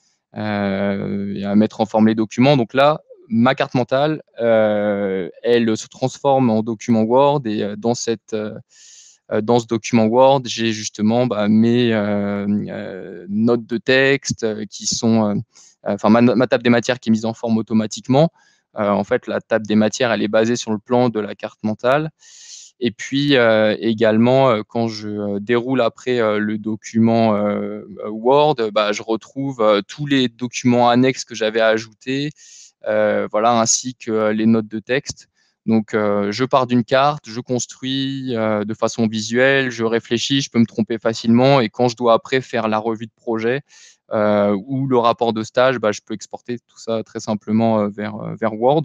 Speaker 4: euh, et à mettre en forme les documents. Donc là, ma carte mentale, euh, elle se transforme en document Word et euh, dans cette euh, dans ce document Word, j'ai justement bah, mes euh, euh, notes de texte euh, qui sont, euh, enfin ma, ma table des matières qui est mise en forme automatiquement. Euh, en fait, la table des matières, elle est basée sur le plan de la carte mentale. Et puis euh, également, euh, quand je euh, déroule après euh, le document euh, Word, bah, je retrouve euh, tous les documents annexes que j'avais ajoutés, euh, voilà, ainsi que euh, les notes de texte. Donc, euh, je pars d'une carte, je construis euh, de façon visuelle, je réfléchis, je peux me tromper facilement. Et quand je dois après faire la revue de projet euh, ou le rapport de stage, bah, je peux exporter tout ça très simplement euh, vers, euh, vers Word.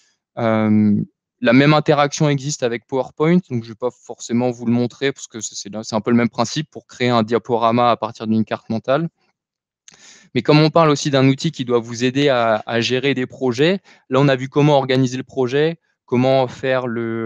Speaker 4: Euh, la même interaction existe avec PowerPoint, donc je ne vais pas forcément vous le montrer parce que c'est un peu le même principe pour créer un diaporama à partir d'une carte mentale. Mais comme on parle aussi d'un outil qui doit vous aider à, à gérer des projets, là on a vu comment organiser le projet, comment faire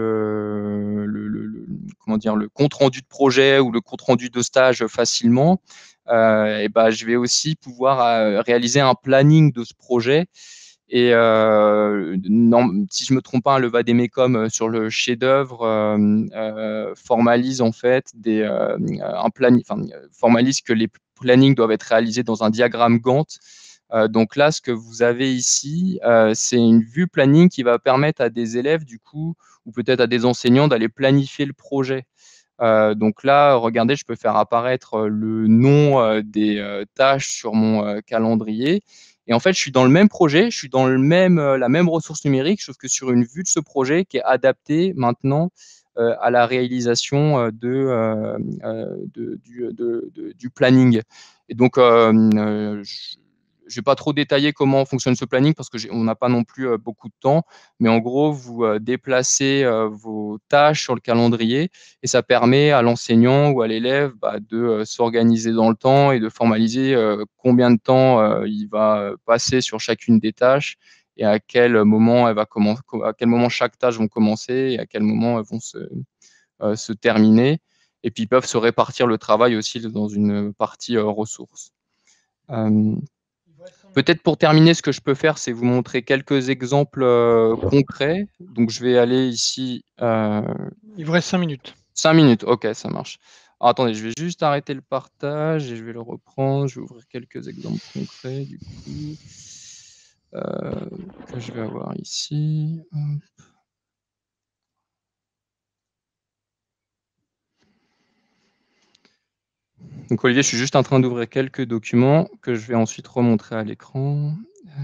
Speaker 4: le, le, le, le comment dire, le compte rendu de projet ou le compte rendu de stage facilement. Euh, et ben, je vais aussi pouvoir euh, réaliser un planning de ce projet. Et euh, non, si je me trompe pas, le Vademecum sur le chef-d'œuvre euh, euh, formalise en fait des, euh, un plan, enfin, formalise que les plannings doivent être réalisés dans un diagramme Gantt. Euh, donc là, ce que vous avez ici, euh, c'est une vue planning qui va permettre à des élèves, du coup, ou peut-être à des enseignants d'aller planifier le projet. Euh, donc là, regardez, je peux faire apparaître le nom euh, des euh, tâches sur mon euh, calendrier. Et en fait, je suis dans le même projet, je suis dans le même, euh, la même ressource numérique, sauf que sur une vue de ce projet qui est adaptée maintenant euh, à la réalisation euh, de, euh, de, du, de, de, du planning. Et donc, euh, euh, je, je ne vais pas trop détailler comment fonctionne ce planning parce qu'on n'a pas non plus euh, beaucoup de temps. Mais en gros, vous euh, déplacez euh, vos tâches sur le calendrier et ça permet à l'enseignant ou à l'élève bah, de euh, s'organiser dans le temps et de formaliser euh, combien de temps euh, il va passer sur chacune des tâches et à quel moment elle va commencer, à quel moment chaque tâche vont commencer et à quel moment elles vont se, euh, se terminer. Et puis ils peuvent se répartir le travail aussi dans une partie euh, ressources. Euh, Peut-être pour terminer, ce que je peux faire, c'est vous montrer quelques exemples euh, concrets. Donc, je vais aller ici. Euh...
Speaker 1: Il vous reste cinq minutes.
Speaker 4: cinq minutes, ok, ça marche. Alors, attendez, je vais juste arrêter le partage et je vais le reprendre. Je vais ouvrir quelques exemples concrets, du coup, euh, que je vais avoir ici. Hop. Donc, Olivier, je suis juste en train d'ouvrir quelques documents que je vais ensuite remontrer à l'écran. Euh...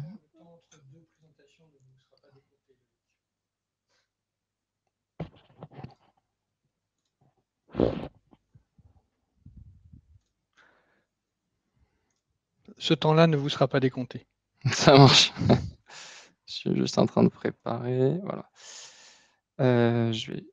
Speaker 1: Ce temps-là ne vous sera pas décompté.
Speaker 4: Ça marche. Je suis juste en train de préparer. Voilà. Euh, je vais.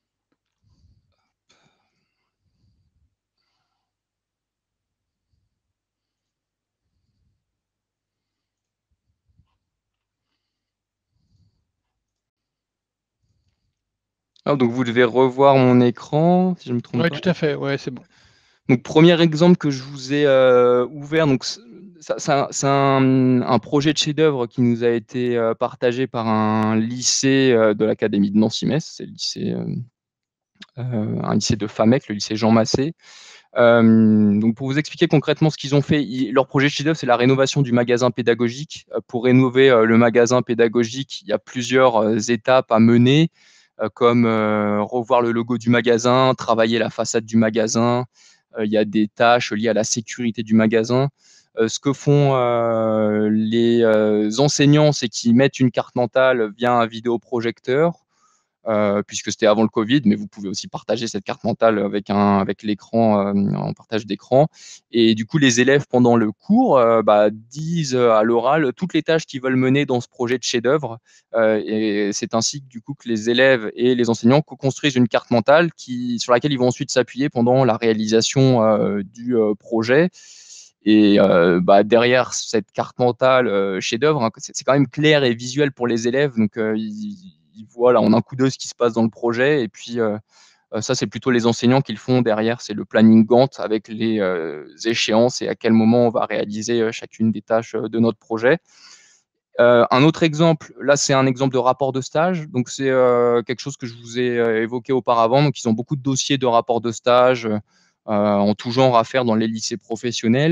Speaker 4: Ah, donc vous devez revoir mon écran, si je ne me trompe
Speaker 1: Oui,
Speaker 4: pas.
Speaker 1: tout à fait, ouais, c'est bon.
Speaker 4: Donc premier exemple que je vous ai euh, ouvert, donc c'est un, un projet de chef-d'œuvre qui nous a été euh, partagé par un lycée euh, de l'Académie de Nancy-Metz, c'est le lycée, euh, euh, un lycée de Famec, le lycée Jean Massé. Euh, donc pour vous expliquer concrètement ce qu'ils ont fait, ils, leur projet de chef-d'œuvre, c'est la rénovation du magasin pédagogique. Euh, pour rénover euh, le magasin pédagogique, il y a plusieurs euh, étapes à mener, euh, comme euh, revoir le logo du magasin, travailler la façade du magasin. Euh, il y a des tâches liées à la sécurité du magasin. Euh, ce que font euh, les euh, enseignants, c'est qu'ils mettent une carte mentale via un vidéoprojecteur. Euh, puisque c'était avant le Covid, mais vous pouvez aussi partager cette carte mentale avec, un, avec l'écran, euh, en partage d'écran. Et du coup, les élèves, pendant le cours, euh, bah, disent à l'oral toutes les tâches qu'ils veulent mener dans ce projet de chef-d'œuvre. Euh, et c'est ainsi du coup, que les élèves et les enseignants co-construisent une carte mentale qui, sur laquelle ils vont ensuite s'appuyer pendant la réalisation euh, du euh, projet. Et euh, bah, derrière cette carte mentale euh, chef-d'œuvre, hein, c'est quand même clair et visuel pour les élèves. Donc, euh, ils, ils voient là, en un coup d'œil ce qui se passe dans le projet. Et puis, euh, ça, c'est plutôt les enseignants qui le font derrière. C'est le planning Gantt avec les euh, échéances et à quel moment on va réaliser euh, chacune des tâches euh, de notre projet. Euh, un autre exemple, là, c'est un exemple de rapport de stage. Donc, c'est euh, quelque chose que je vous ai euh, évoqué auparavant. Donc, ils ont beaucoup de dossiers de rapport de stage euh, en tout genre à faire dans les lycées professionnels.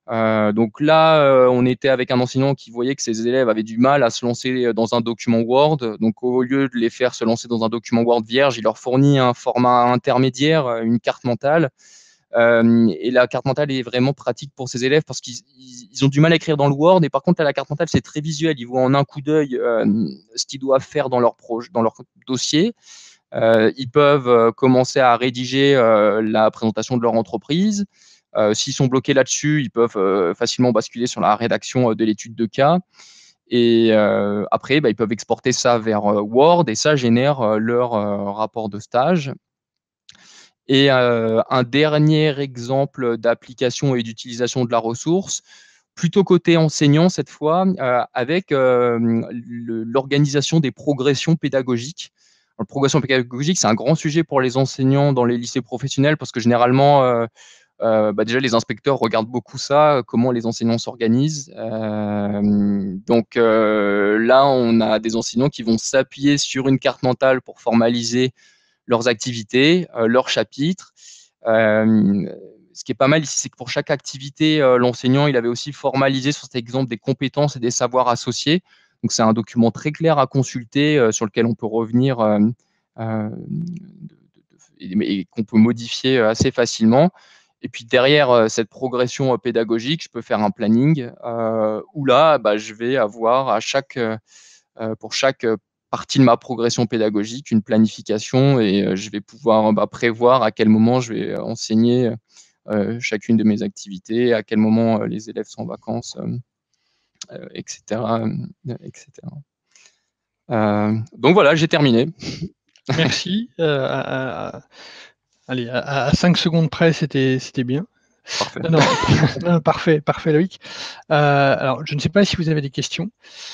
Speaker 4: Euh, donc là, euh, on était avec un enseignant qui voyait que ses élèves avaient du mal à se lancer dans un document Word. Donc au lieu de les faire se lancer dans un document Word vierge, il leur fournit un format intermédiaire, une carte mentale. Euh, et la carte mentale est vraiment pratique pour ces élèves parce qu'ils ils ont du mal à écrire dans le Word. Et par contre, là, la carte mentale, c'est très visuel. Ils voient en un coup d'œil euh, ce qu'ils doivent faire dans leur, projet, dans leur dossier. Euh, ils peuvent euh, commencer à rédiger euh, la présentation de leur entreprise. Euh, S'ils sont bloqués là-dessus, ils peuvent euh, facilement basculer sur la rédaction euh, de l'étude de cas. Et euh, après, bah, ils peuvent exporter ça vers euh, Word et ça génère euh, leur euh, rapport de stage. Et euh, un dernier exemple d'application et d'utilisation de la ressource, plutôt côté enseignant cette fois, euh, avec euh, l'organisation des progressions pédagogiques. La progression pédagogique, c'est un grand sujet pour les enseignants dans les lycées professionnels parce que généralement, euh, euh, bah déjà les inspecteurs regardent beaucoup ça, comment les enseignants s'organisent. Euh, donc euh, là, on a des enseignants qui vont s'appuyer sur une carte mentale pour formaliser leurs activités, euh, leurs chapitres. Euh, ce qui est pas mal ici, c'est que pour chaque activité, euh, l'enseignant, il avait aussi formalisé sur cet exemple des compétences et des savoirs associés. Donc, c'est un document très clair à consulter euh, sur lequel on peut revenir euh, euh, et, et qu'on peut modifier assez facilement. Et puis derrière euh, cette progression euh, pédagogique, je peux faire un planning euh, où là, bah, je vais avoir à chaque, euh, pour chaque partie de ma progression pédagogique une planification et euh, je vais pouvoir bah, prévoir à quel moment je vais enseigner euh, chacune de mes activités, à quel moment euh, les élèves sont en vacances, euh, et cetera, et cetera. Euh, donc voilà, j'ai terminé.
Speaker 1: Merci. Euh, à, à, allez, à, à cinq secondes près, c'était bien.
Speaker 4: Parfait.
Speaker 1: Non, non, parfait, parfait, Loïc. Euh, alors, je ne sais pas si vous avez des questions.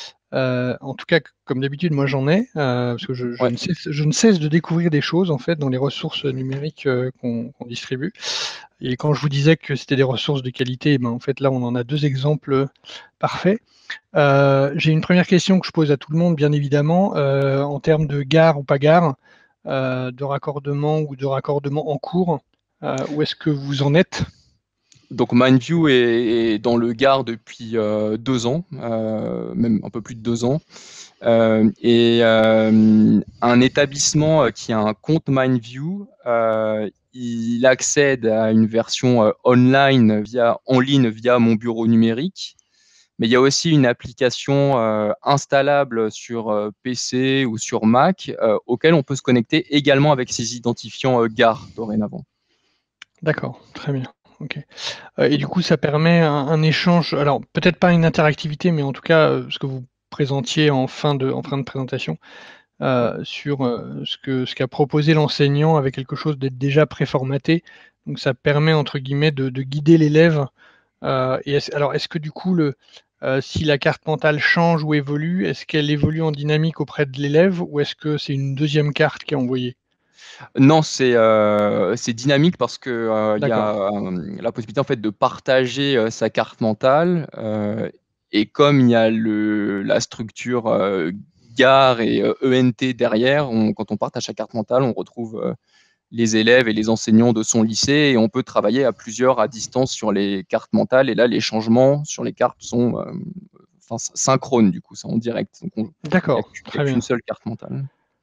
Speaker 1: Euh, en tout cas, comme d'habitude, moi j'en ai, euh, parce que je, je,
Speaker 4: Ouais.
Speaker 1: ne cesse, je ne cesse de découvrir des choses en fait dans les ressources numériques euh, qu'on qu'on distribue. Et quand je vous disais que c'était des ressources de qualité, ben, en fait là on en a deux exemples parfaits. Euh, J'ai une première question que je pose à tout le monde, bien évidemment, euh, en termes de gare ou pas gare, euh, de raccordement ou de raccordement en cours. Euh, où est-ce que vous en êtes?
Speaker 4: Donc Mindview est, est dans le Gard depuis euh, deux ans, euh, même un peu plus de deux ans. Euh, et euh, un établissement euh, qui a un compte Mindview, euh, il accède à une version euh, online via, en ligne via mon bureau numérique. Mais il y a aussi une application euh, installable sur euh, P C ou sur Mac euh, auquel on peut se connecter également avec ses identifiants euh, Gard dorénavant.
Speaker 1: D'accord, très bien. Ok. Euh, et du coup, ça permet un, un échange, alors peut-être pas une interactivité, mais en tout cas, euh, ce que vous présentiez en fin de, en fin de présentation, euh, sur euh, ce que ce qu'a proposé l'enseignant avec quelque chose d'être déjà préformaté. Donc ça permet, entre guillemets, de, de guider l'élève. Euh, et est alors, est-ce que du coup, le, euh, si la carte mentale change ou évolue, est-ce qu'elle évolue en dynamique auprès de l'élève ou est-ce que c'est une deuxième carte qui est envoyée?
Speaker 4: Non, c'est euh, c'est dynamique parce que euh, il y a euh, la possibilité en fait de partager euh, sa carte mentale euh, et comme il y a le la structure euh, gare et euh, E N T derrière, on, quand on partage sa carte mentale, on retrouve euh, les élèves et les enseignants de son lycée et on peut travailler à plusieurs à distance sur les cartes mentales et là les changements sur les cartes sont euh, enfin, synchrones du coup, c'est en direct.
Speaker 1: D'accord, très bien.
Speaker 4: Une seule carte mentale.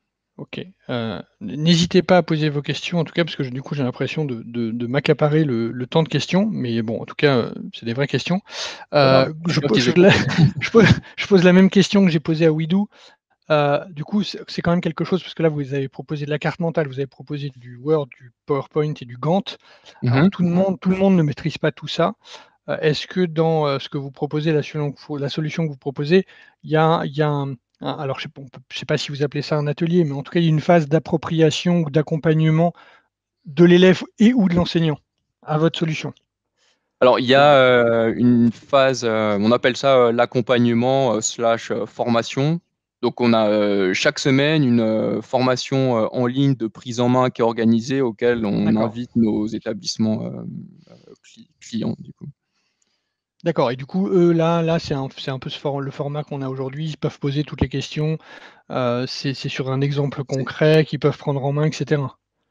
Speaker 1: Ok. Euh, N'hésitez pas à poser vos questions, en tout cas, parce que du coup, j'ai l'impression de, de, de m'accaparer le, le temps de questions, mais bon, en tout cas, euh, c'est des vraies questions. Euh, je, pose, je, la, je, pose, je pose la même question que j'ai posée à Widoo. Euh, du coup, c'est quand même quelque chose, parce que là, vous avez proposé de la carte mentale, vous avez proposé du Word, du PowerPoint et du Gantt. Alors, mm-hmm. tout, le monde, tout le monde ne maîtrise pas tout ça. Euh, Est-ce que dans euh, ce que vous proposez, la, la solution que vous proposez, il y a, y a un alors, je ne sais pas si vous appelez ça un atelier, mais en tout cas, il y a une phase d'appropriation ou d'accompagnement de l'élève et ou de l'enseignant à votre solution.
Speaker 4: Alors, il y a euh, une phase, euh, on appelle ça euh, l'accompagnement euh, slash euh, formation. Donc, on a euh, chaque semaine une euh, formation euh, en ligne de prise en main qui est organisée, auquel on invite nos établissements euh, cli clients, du coup.
Speaker 1: D'accord. Et du coup, eux, là, là c'est un, un peu ce for le format qu'on a aujourd'hui. Ils peuvent poser toutes les questions. Euh, c'est sur un exemple concret qu'ils peuvent prendre en main, et cetera.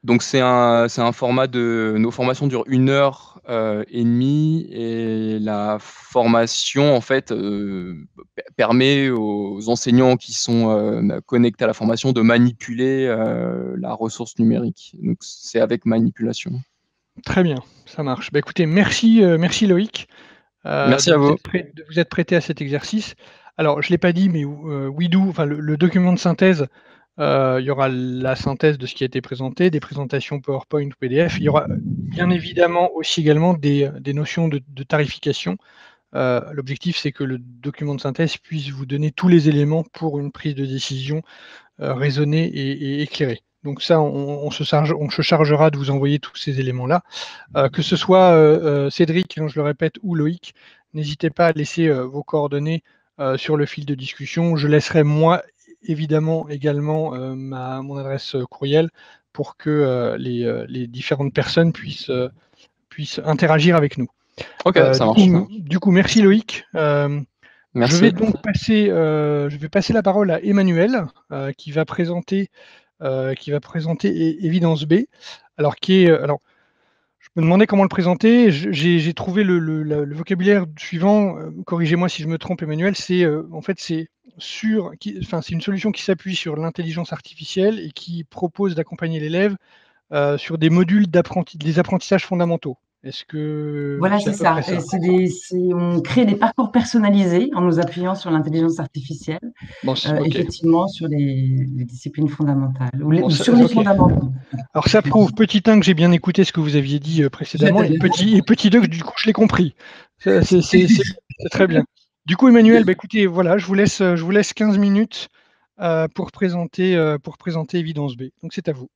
Speaker 4: donc c'est un, c'est un format de... Nos formations durent une heure euh, et demie et la formation, en fait, euh, permet aux enseignants qui sont euh, connectés à la formation de manipuler euh, la ressource numérique. Donc c'est avec manipulation.
Speaker 1: Très bien, ça marche. Bah, écoutez, merci, euh, merci Loïc euh,
Speaker 4: Merci
Speaker 1: de,
Speaker 4: à
Speaker 1: vous
Speaker 4: vous.
Speaker 1: être prêt, de vous être prêté à cet exercice. Alors, je ne l'ai pas dit, mais euh, WeDo, enfin, le, le document de synthèse, euh, il y aura la synthèse de ce qui a été présenté, des présentations PowerPoint ou P D F. Il y aura bien évidemment aussi également des, des notions de, de tarification. Euh, L'objectif, c'est que le document de synthèse puisse vous donner tous les éléments pour une prise de décision euh, raisonnée et, et éclairée. Donc ça, on, on, se charge, on se chargera de vous envoyer tous ces éléments-là. Euh, que ce soit euh, Cédric, hein, je le répète, ou Loïc, n'hésitez pas à laisser euh, vos coordonnées euh, sur le fil de discussion. Je laisserai moi, évidemment, également euh, ma, mon adresse courriel pour que euh, les, euh, les différentes personnes puissent, euh, puissent interagir avec nous.
Speaker 4: Ok,
Speaker 1: Euh,
Speaker 4: ça
Speaker 1: du,
Speaker 4: marche.
Speaker 1: coup, du coup, merci Loïc. Euh,
Speaker 4: Merci.
Speaker 1: Je vais donc passer, euh, je vais passer la parole à Emmanuel, euh, qui va présenter, euh, qui va présenter Évidence B. Alors, qui est, alors, je me demandais comment le présenter. J'ai trouvé le, le, le, vocabulaire suivant. Euh, Corrigez-moi si je me trompe, Emmanuel. C'est euh, en fait c'est sur, qui, enfin c'est une solution qui s'appuie sur l'intelligence artificielle et qui propose d'accompagner l'élève euh, sur des modules d'apprenti, des apprentissages fondamentaux. Est-ce que
Speaker 5: Voilà, c'est ça. ça. Des, on crée des parcours personnalisés en nous appuyant sur l'intelligence artificielle, bon, euh, okay. effectivement sur les, les disciplines fondamentales, ou, les, bon, ou sur ça, les okay. fondamentaux.
Speaker 1: Alors ça prouve, petit un, que j'ai bien écouté ce que vous aviez dit euh, précédemment, et petit, et petit deux, que du coup je l'ai compris. C'est très bien. Du coup, Emmanuel, bah, écoutez, voilà, je vous laisse, je vous laisse quinze minutes euh, pour, présenter, euh, pour présenter Évidence B. Donc c'est à vous.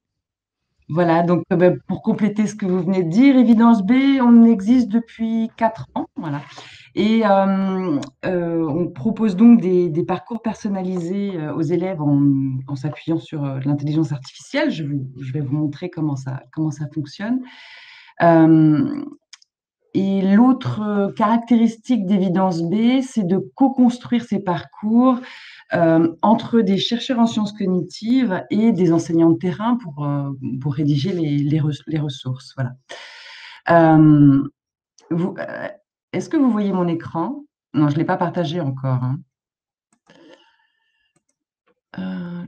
Speaker 5: Voilà, donc euh, pour compléter ce que vous venez de dire, Évidence B, on existe depuis quatre ans, voilà. Et euh, euh, on propose donc des, des parcours personnalisés euh, aux élèves en, en s'appuyant sur euh, l'intelligence artificielle. Je, je vais vous montrer comment ça, comment ça fonctionne. Euh, et l'autre caractéristique d'Évidence B, c'est de co-construire ces parcours Euh, entre des chercheurs en sciences cognitives et des enseignants de terrain pour, euh, pour rédiger les, les, re les ressources. Voilà. Euh, euh, Est-ce que vous voyez mon écran? Non, je ne l'ai pas partagé encore. Hein. Euh,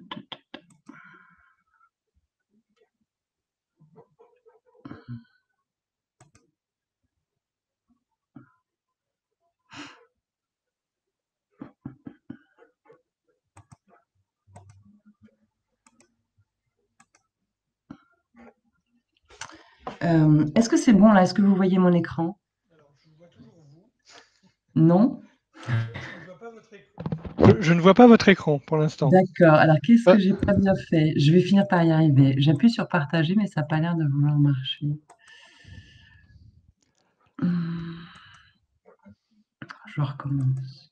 Speaker 5: Euh, Est-ce que c'est bon là? Est-ce que vous voyez mon écran?
Speaker 1: Alors, je vois toujours vous.
Speaker 5: Non?
Speaker 1: Je ne vois pas votre écran, je, je ne vois pas votre écran pour l'instant.
Speaker 5: D'accord. Alors, qu'est-ce ah. que j'ai pas bien fait? Je vais finir par y arriver. J'appuie sur partager, mais ça n'a pas l'air de vouloir marcher. Hum. Je recommence.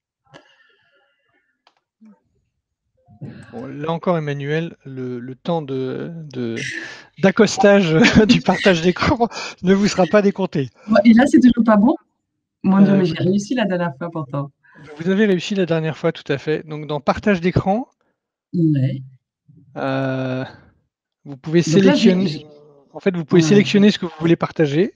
Speaker 1: Bon, là encore, Emmanuel, le, le temps de, de, d'accostage du partage d'écran ne vous sera pas décompté.
Speaker 5: Et là, c'est toujours pas bon? Mon Dieu, euh, mais j'ai réussi la dernière fois pourtant.
Speaker 1: Vous avez réussi la dernière fois, tout à fait. Donc, dans partage d'écran,
Speaker 5: ouais.
Speaker 1: euh, vous pouvez Donc sélectionner. Là, j ai, j ai... En fait, vous pouvez ouais. sélectionner ce que vous voulez partager.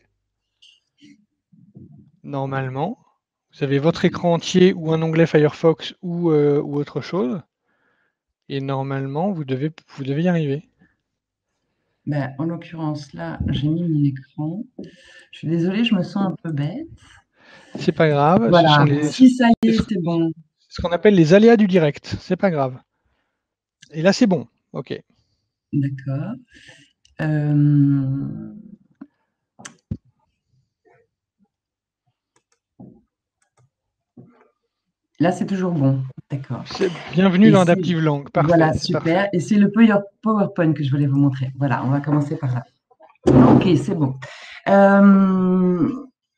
Speaker 1: Normalement, vous avez votre écran entier ou un onglet Firefox ou, euh, ou autre chose. Et normalement, vous devez, vous devez y arriver.
Speaker 5: Ben, en l'occurrence, là, j'ai mis mon écran. Je suis désolée, je me sens un peu bête.
Speaker 1: C'est pas grave.
Speaker 5: Voilà,
Speaker 1: ce sont les...
Speaker 5: si ça y est, c'est bon.
Speaker 1: Ce qu'on appelle les aléas du direct. C'est pas grave. Et là, c'est bon. OK.
Speaker 5: D'accord. Euh... Là, c'est toujours bon. D'accord.
Speaker 1: Bienvenue et dans Adaptive Langue. Parfait.
Speaker 5: Voilà, super. Parfait. Et c'est le PowerPoint que je voulais vous montrer. Voilà, on va commencer par là. OK, c'est bon. Euh...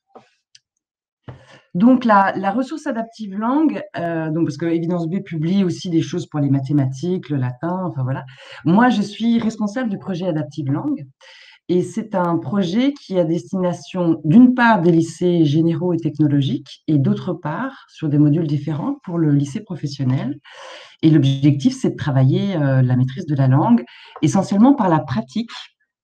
Speaker 5: Donc, la, la ressource Adaptive Langue, euh, donc parce que Évidence B publie aussi des choses pour les mathématiques, le latin, enfin voilà. Moi, je suis responsable du projet Adaptive Langue. Et c'est un projet qui a destination, d'une part, des lycées généraux et technologiques, et d'autre part, sur des modules différents pour le lycée professionnel. Et l'objectif, c'est de travailler euh, la maîtrise de la langue, essentiellement par la pratique,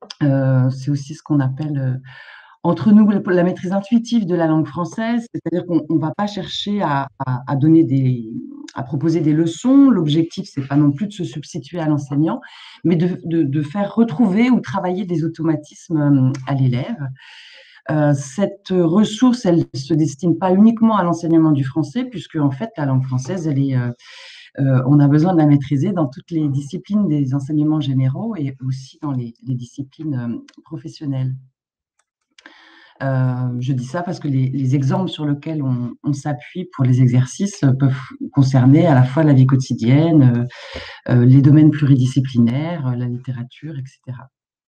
Speaker 5: Euh, c'est aussi ce qu'on appelle euh, entre nous la maîtrise intuitive de la langue française, c'est-à-dire qu'on ne va pas chercher à, à, à donner des, à proposer des leçons. L'objectif, c'est pas non plus de se substituer à l'enseignant, mais de, de, de faire retrouver ou travailler des automatismes à l'élève. Euh, cette ressource, elle ne se destine pas uniquement à l'enseignement du français, puisque en fait, la langue française, elle est, euh, euh, on a besoin de la maîtriser dans toutes les disciplines des enseignements généraux et aussi dans les, les disciplines euh, professionnelles. Euh, je dis ça parce que les, les exemples sur lesquels on, on s'appuie pour les exercices peuvent concerner à la fois la vie quotidienne, euh, euh, les domaines pluridisciplinaires, euh, la littérature, et cetera.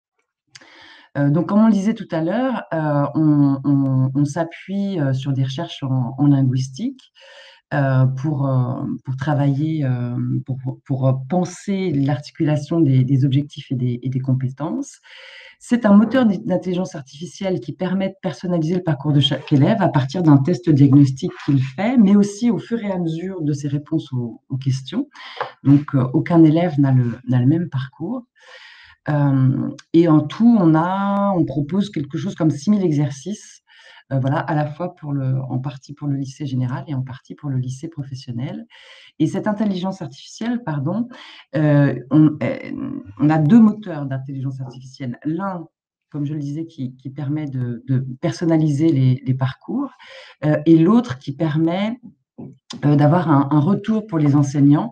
Speaker 5: Euh, donc, comme on le disait tout à l'heure, euh, on, on, on s'appuie euh, sur des recherches en, en linguistique euh, pour, euh, pour travailler, euh, pour, pour penser l'articulation des, des objectifs et des, et des compétences. C'est un moteur d'intelligence artificielle qui permet de personnaliser le parcours de chaque élève à partir d'un test diagnostique qu'il fait, mais aussi au fur et à mesure de ses réponses aux, aux questions. Donc, euh, aucun élève n'a le, n'a le même parcours. Euh, et en tout, on, a, on propose quelque chose comme six mille exercices, euh, voilà, à la fois pour le, en partie pour le lycée général et en partie pour le lycée professionnel. Et cette intelligence artificielle, pardon, euh, on, on, a deux moteurs d'intelligence artificielle. L'un, comme je le disais, qui, qui permet de, de personnaliser les, les parcours, euh, et l'autre qui permet euh, d'avoir un, un retour pour les enseignants.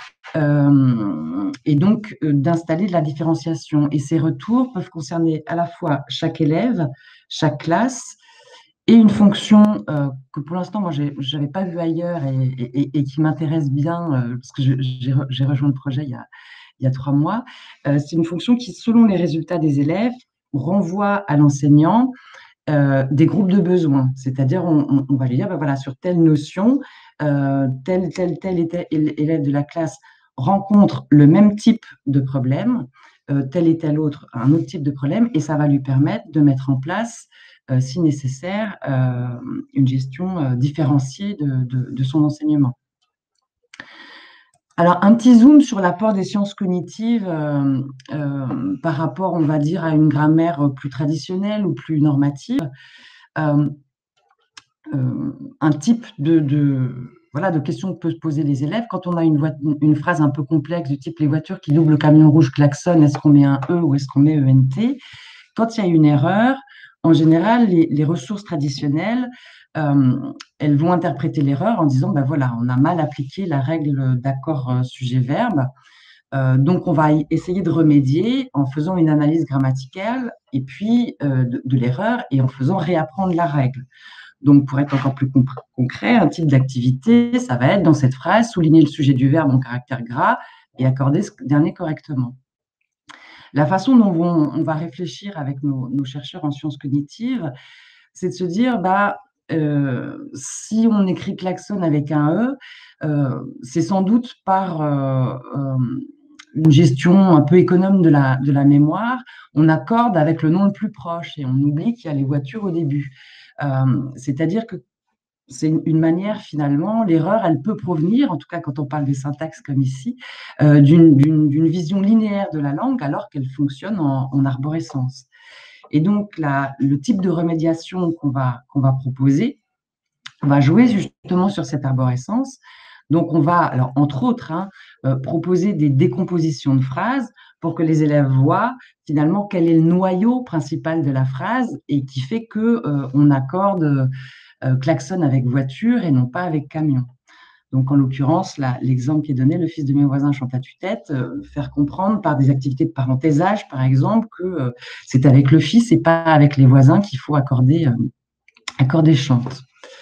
Speaker 5: Euh, et donc euh, d'installer de la différenciation. Et ces retours peuvent concerner à la fois chaque élève, chaque classe, et une fonction euh, que pour l'instant, moi, je n'avais pas vue ailleurs et, et, et qui m'intéresse bien, euh, parce que j'ai rejoint le projet il y a, il y a trois mois. Euh, c'est une fonction qui, selon les résultats des élèves, renvoie à l'enseignant euh, des groupes de besoins. C'est-à-dire, on, on, on va lui dire, ben voilà, sur telle notion, euh, tel, tel, tel, tel élève de la classe rencontre le même type de problème, euh, tel et tel autre, un autre type de problème, et ça va lui permettre de mettre en place, euh, si nécessaire, euh, une gestion euh, différenciée de, de, de son enseignement. Alors, un petit zoom sur l'apport des sciences cognitives euh, euh, par rapport, on va dire, à une grammaire plus traditionnelle ou plus normative. Euh, euh, un type de... de Voilà, de questions que peuvent se poser les élèves. Quand on a une, une phrase un peu complexe du type « les voitures qui doublent le camion rouge klaxonnent », est-ce qu'on met un E ou est-ce qu'on met E N T? Quand il y a une erreur, en général, les, les ressources traditionnelles, euh, elles vont interpréter l'erreur en disant ben « voilà, on a mal appliqué la règle d'accord euh, sujet-verbe, euh, donc on va essayer de remédier en faisant une analyse grammaticale et puis euh, de, de l'erreur et en faisant réapprendre la règle ». Donc, pour être encore plus concret, un type d'activité, ça va être, dans cette phrase, souligner le sujet du verbe en caractère gras et accorder ce dernier correctement. La façon dont on, on va réfléchir avec nos, nos chercheurs en sciences cognitives, c'est de se dire, bah, euh, si on écrit klaxon avec un E, euh, c'est sans doute par euh, euh, une gestion un peu économe de la, de la mémoire, on accorde avec le nom le plus proche et on oublie qu'il y a les voitures au début. Euh, c'est-à-dire que c'est une manière, finalement, l'erreur, elle peut provenir, en tout cas quand on parle des syntaxes comme ici, euh, d'une vision linéaire de la langue alors qu'elle fonctionne en, en arborescence. Et donc, la, le type de remédiation qu'on va, qu'on va proposer va jouer justement sur cette arborescence. Donc, on va, alors entre autres, hein, euh, proposer des décompositions de phrases pour que les élèves voient finalement quel est le noyau principal de la phrase et qui fait que euh, on accorde euh, klaxon avec voiture et non pas avec camion. Donc, en l'occurrence, l'exemple qui est donné, le fils de mes voisins chante à tue-tête, euh, faire comprendre par des activités de parenthésage, par exemple, que euh, c'est avec le fils et pas avec les voisins qu'il faut accorder, euh, accorder chante.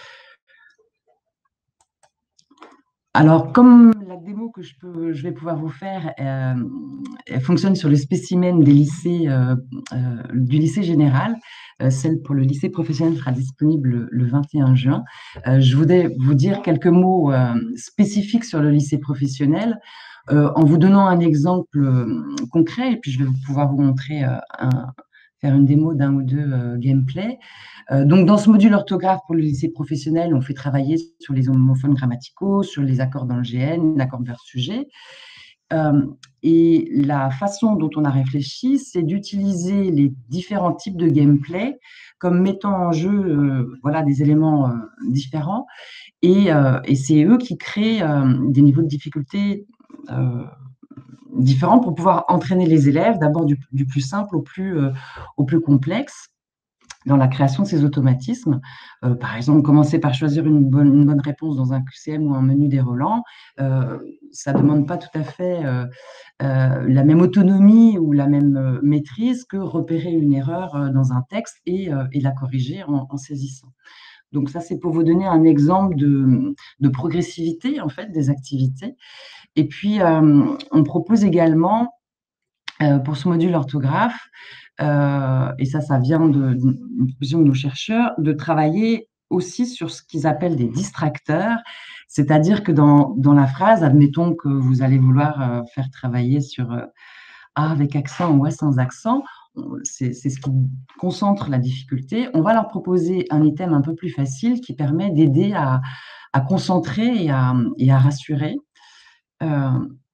Speaker 5: Alors, comme la démo que je, peux, je vais pouvoir vous faire, euh, elle fonctionne sur le spécimen des lycées, euh, euh, du lycée général, euh, celle pour le lycée professionnel sera disponible le, le vingt et un juin. Euh, je voudrais vous dire quelques mots euh, spécifiques sur le lycée professionnel, euh, en vous donnant un exemple euh, concret, et puis je vais pouvoir vous montrer euh, un, faire une démo d'un ou deux euh, gameplay. Euh, donc, dans ce module orthographe pour le lycée professionnel, on fait travailler sur les homophones grammaticaux, sur les accords dans le G N, l'accord vers sujet. Euh, et la façon dont on a réfléchi, c'est d'utiliser les différents types de gameplay comme mettant en jeu euh, voilà, des éléments euh, différents. Et, euh, et c'est eux qui créent euh, des niveaux de difficulté euh, différents pour pouvoir entraîner les élèves, d'abord du, du plus simple au plus, euh, au plus complexe, dans la création de ces automatismes. Euh, par exemple, commencer par choisir une bonne, une bonne réponse dans un Q C M ou un menu déroulant, euh, ça ne demande pas tout à fait euh, euh, la même autonomie ou la même euh, maîtrise que repérer une erreur euh, dans un texte et, euh, et la corriger en, en saisissant. Donc ça, c'est pour vous donner un exemple de, de progressivité en fait des activités. Et puis, euh, on propose également euh, pour ce module orthographe, euh, et ça, ça vient d'une proposition de nos chercheurs, de travailler aussi sur ce qu'ils appellent des distracteurs, c'est-à-dire que dans, dans la phrase, admettons que vous allez vouloir euh, faire travailler sur euh, A avec accent ou A sans accent, c'est ce qui concentre la difficulté. On va leur proposer un item un peu plus facile qui permet d'aider à, à concentrer et à, et à rassurer. Euh,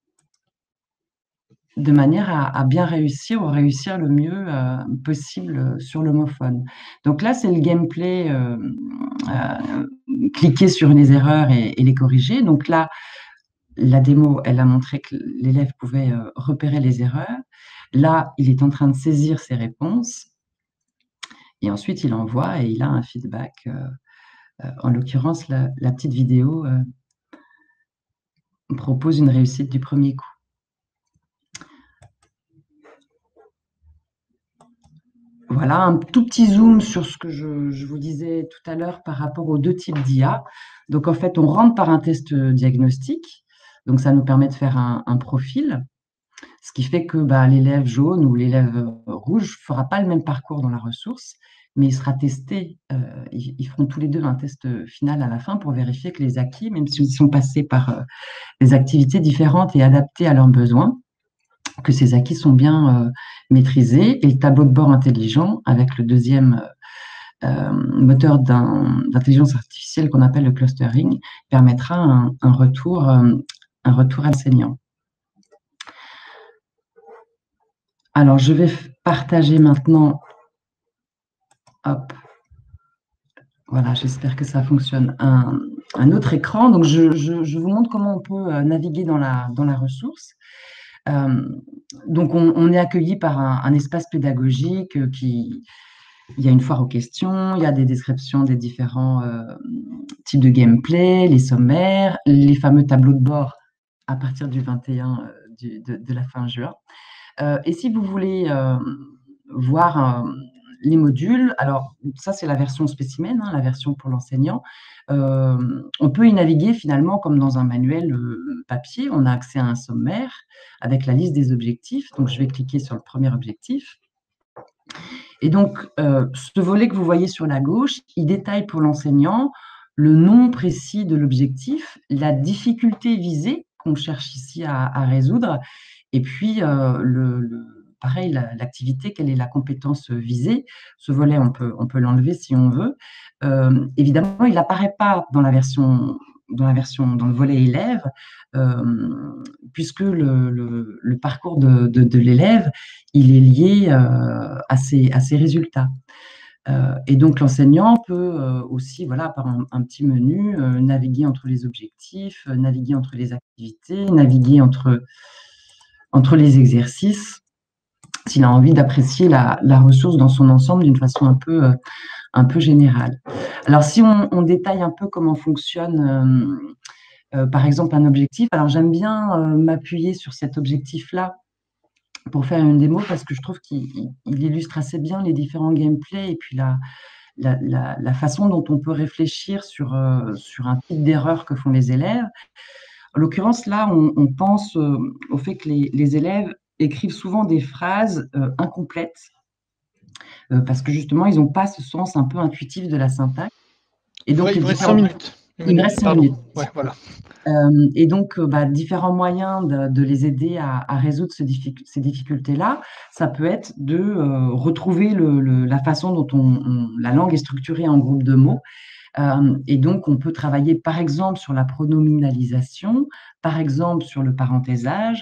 Speaker 5: de manière à, à bien réussir ou à réussir le mieux euh, possible sur l'homophone. Donc là, c'est le gameplay, euh, euh, cliquer sur les erreurs et, et les corriger. Donc là, la démo, elle a montré que l'élève pouvait euh, repérer les erreurs. Là, il est en train de saisir ses réponses. Et ensuite, il envoie et il a un feedback. Euh, euh, en l'occurrence, la, la petite vidéo euh, propose une réussite du premier coup. Voilà, un tout petit zoom sur ce que je, je vous disais tout à l'heure par rapport aux deux types d'I A. Donc, en fait, on rentre par un test diagnostique. Donc, ça nous permet de faire un, un profil, ce qui fait que bah, l'élève jaune ou l'élève rouge ne fera pas le même parcours dans la ressource, mais il sera testé. Euh, ils, ils feront tous les deux un test final à la fin pour vérifier que les acquis, même s'ils sont passés par euh, des activités différentes et adaptées à leurs besoins, que ces acquis sont bien euh, maîtrisés. Et le tableau de bord intelligent, avec le deuxième euh, moteur d'intelligence artificielle qu'on appelle le clustering, permettra un, un retour, euh, un retour enseignant. Alors, je vais partager maintenant, hop, voilà, j'espère que ça fonctionne, un, un autre écran. Donc, je, je, je vous montre comment on peut naviguer dans la, dans la ressource. Euh, donc, on, on est accueilli par un, un espace pédagogique euh, qui, il y a une foire aux questions, il y a des descriptions des différents euh, types de gameplay, les sommaires, les fameux tableaux de bord à partir du vingt et un euh, du, de, de la fin juin. Euh, et si vous voulez euh, voir euh, les modules, alors ça c'est la version spécimen, hein, la version pour l'enseignant. Euh, on peut y naviguer finalement comme dans un manuel euh, papier. On a accès à un sommaire avec la liste des objectifs. Donc je vais cliquer sur le premier objectif. Et donc euh, ce volet que vous voyez sur la gauche, il détaille pour l'enseignant le nom précis de l'objectif, la difficulté visée qu'on cherche ici à, à résoudre, et puis euh, le, le pareil, l'activité, quelle est la compétence visée. Ce volet, on peut, on peut l'enlever si on veut. Euh, évidemment, il n'apparaît pas dans la version, dans la version, dans le volet élève, euh, puisque le, le, le parcours de, de, de l'élève, il est lié euh, à, ses, à ses résultats. Euh, et donc, l'enseignant peut euh, aussi, voilà, par un, un petit menu, euh, naviguer entre les objectifs, euh, naviguer entre les activités, naviguer entre, entre les exercices, s'il a envie d'apprécier la, la ressource dans son ensemble d'une façon un peu, euh, un peu générale. Alors, si on, on détaille un peu comment fonctionne, euh, euh, par exemple, un objectif, alors j'aime bien euh, m'appuyer sur cet objectif-là pour faire une démo parce que je trouve qu'il illustre assez bien les différents gameplays et puis la, la, la, la façon dont on peut réfléchir sur, euh, sur un type d'erreur que font les élèves. En l'occurrence, là, on, on pense euh, au fait que les, les élèves écrivent souvent des phrases euh, incomplètes euh, parce que justement, ils n'ont pas ce sens un peu intuitif de la syntaxe.
Speaker 1: Et donc, il me reste cinq minutes.
Speaker 5: Il me reste cinq minutes.
Speaker 1: Ouais, voilà.
Speaker 5: Euh, et donc, bah, différents moyens de, de les aider à, à résoudre ce diffic ces difficultés-là, ça peut être de euh, retrouver le, le, la façon dont on, on, la langue est structurée en groupe de mots. Euh, et donc, on peut travailler, par exemple, sur la pronominalisation, par exemple, sur le parenthésage,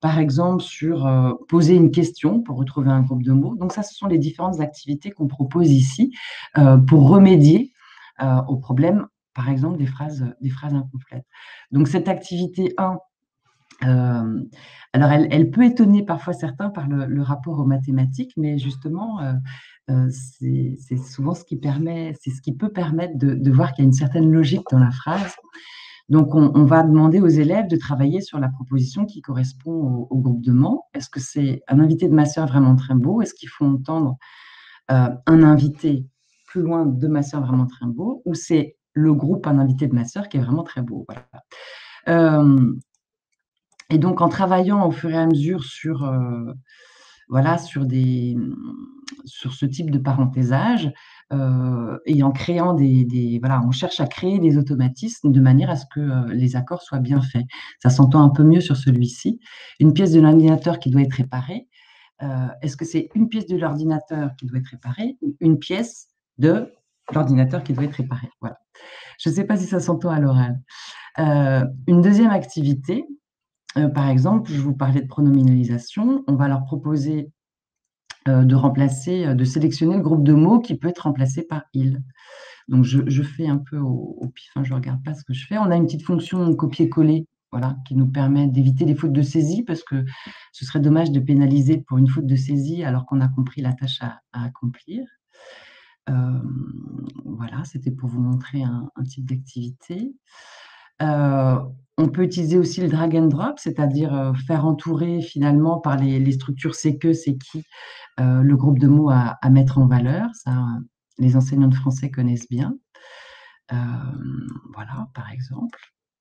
Speaker 5: par exemple sur euh, poser une question pour retrouver un groupe de mots. Donc ça, ce sont les différentes activités qu'on propose ici euh, pour remédier euh, au problème, par exemple, des phrases, des phrases incomplètes. Donc cette activité un, euh, alors elle, elle peut étonner parfois certains par le, le rapport aux mathématiques, mais justement, euh, euh, c'est c'est souvent ce qui permet, c'est ce qui peut permettre de, de voir qu'il y a une certaine logique dans la phrase. Donc, on, on va demander aux élèves de travailler sur la proposition qui correspond au, au groupe de mots. Est-ce que c'est un invité de ma sœur vraiment très beau? Est-ce qu'il faut entendre euh, un invité plus loin de ma sœur vraiment très beau? Ou c'est le groupe un invité de ma sœur qui est vraiment très beau? Voilà. Euh, et donc, en travaillant au fur et à mesure sur, euh, voilà, sur, des, sur ce type de parenthésage, euh, et en créant des, des, voilà, on cherche à créer des automatismes de manière à ce que euh, les accords soient bien faits. Ça s'entend un peu mieux sur celui-ci. Une pièce de l'ordinateur qui doit être réparée. Euh, est-ce que c'est une pièce de l'ordinateur qui doit être réparée ou une pièce de l'ordinateur qui doit être réparée? Voilà. Je ne sais pas si ça s'entend à l'oral. Euh, une deuxième activité, euh, par exemple, je vous parlais de pronominalisation. On va leur proposer de remplacer, de sélectionner le groupe de mots qui peut être remplacé par il. Donc, je, je fais un peu au, au pif, hein, je ne regarde pas ce que je fais. On a une petite fonction copier-coller, voilà, qui nous permet d'éviter les fautes de saisie, parce que ce serait dommage de pénaliser pour une faute de saisie alors qu'on a compris la tâche à, à accomplir. Euh, voilà, c'était pour vous montrer un, un type d'activité. Euh, on peut utiliser aussi le drag and drop, c'est-à-dire euh, faire entourer finalement par les, les structures c'est que, c'est qui, euh, le groupe de mots à, à mettre en valeur. Ça, euh, les enseignants de français connaissent bien. Euh, voilà, par exemple.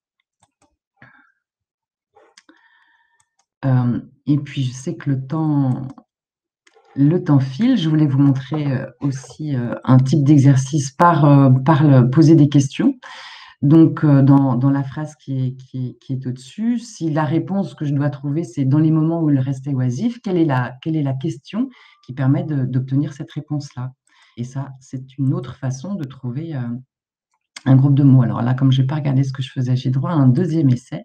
Speaker 5: Euh, et puis, je sais que le temps, le temps file. Je voulais vous montrer euh, aussi euh, un type d'exercice par, euh, par le, poser des questions. Donc, euh, dans, dans la phrase qui est, qui est, qui est au-dessus, si la réponse que je dois trouver, c'est dans les moments où il restait oisif, quelle est la, quelle est la question qui permet d'obtenir cette réponse-là? Et ça, c'est une autre façon de trouver euh, un groupe de mots. Alors là, comme je n'ai pas regardé ce que je faisais, j'ai droit à un deuxième essai.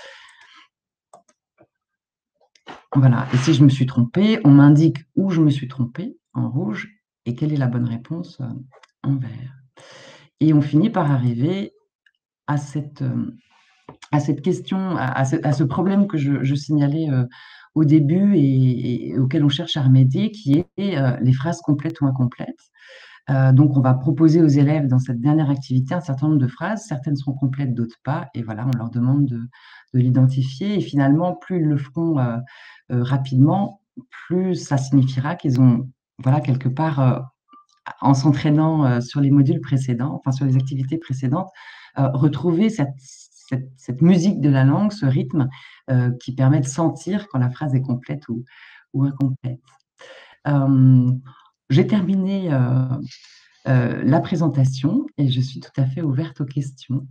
Speaker 5: Voilà. Et si je me suis trompée, on m'indique où je me suis trompée en rouge et quelle est la bonne réponse euh, en vert. Et on finit par arriver à cette, euh, à cette question, à, à, ce, à ce problème que je, je signalais euh, au début et, et auquel on cherche à remédier, qui est euh, les phrases complètes ou incomplètes. Euh, donc, on va proposer aux élèves dans cette dernière activité un certain nombre de phrases. Certaines seront complètes, d'autres pas. Et voilà, on leur demande de, de l'identifier. Et finalement, plus ils le feront euh, euh, rapidement, plus ça signifiera qu'ils ont, voilà, quelque part, euh, en s'entraînant euh, sur les modules précédents, enfin sur les activités précédentes, euh, retrouver cette, cette, cette musique de la langue, ce rythme euh, qui permet de sentir quand la phrase est complète ou, ou incomplète. Euh, J'ai terminé euh, euh, la présentation et je suis tout à fait ouverte aux questions.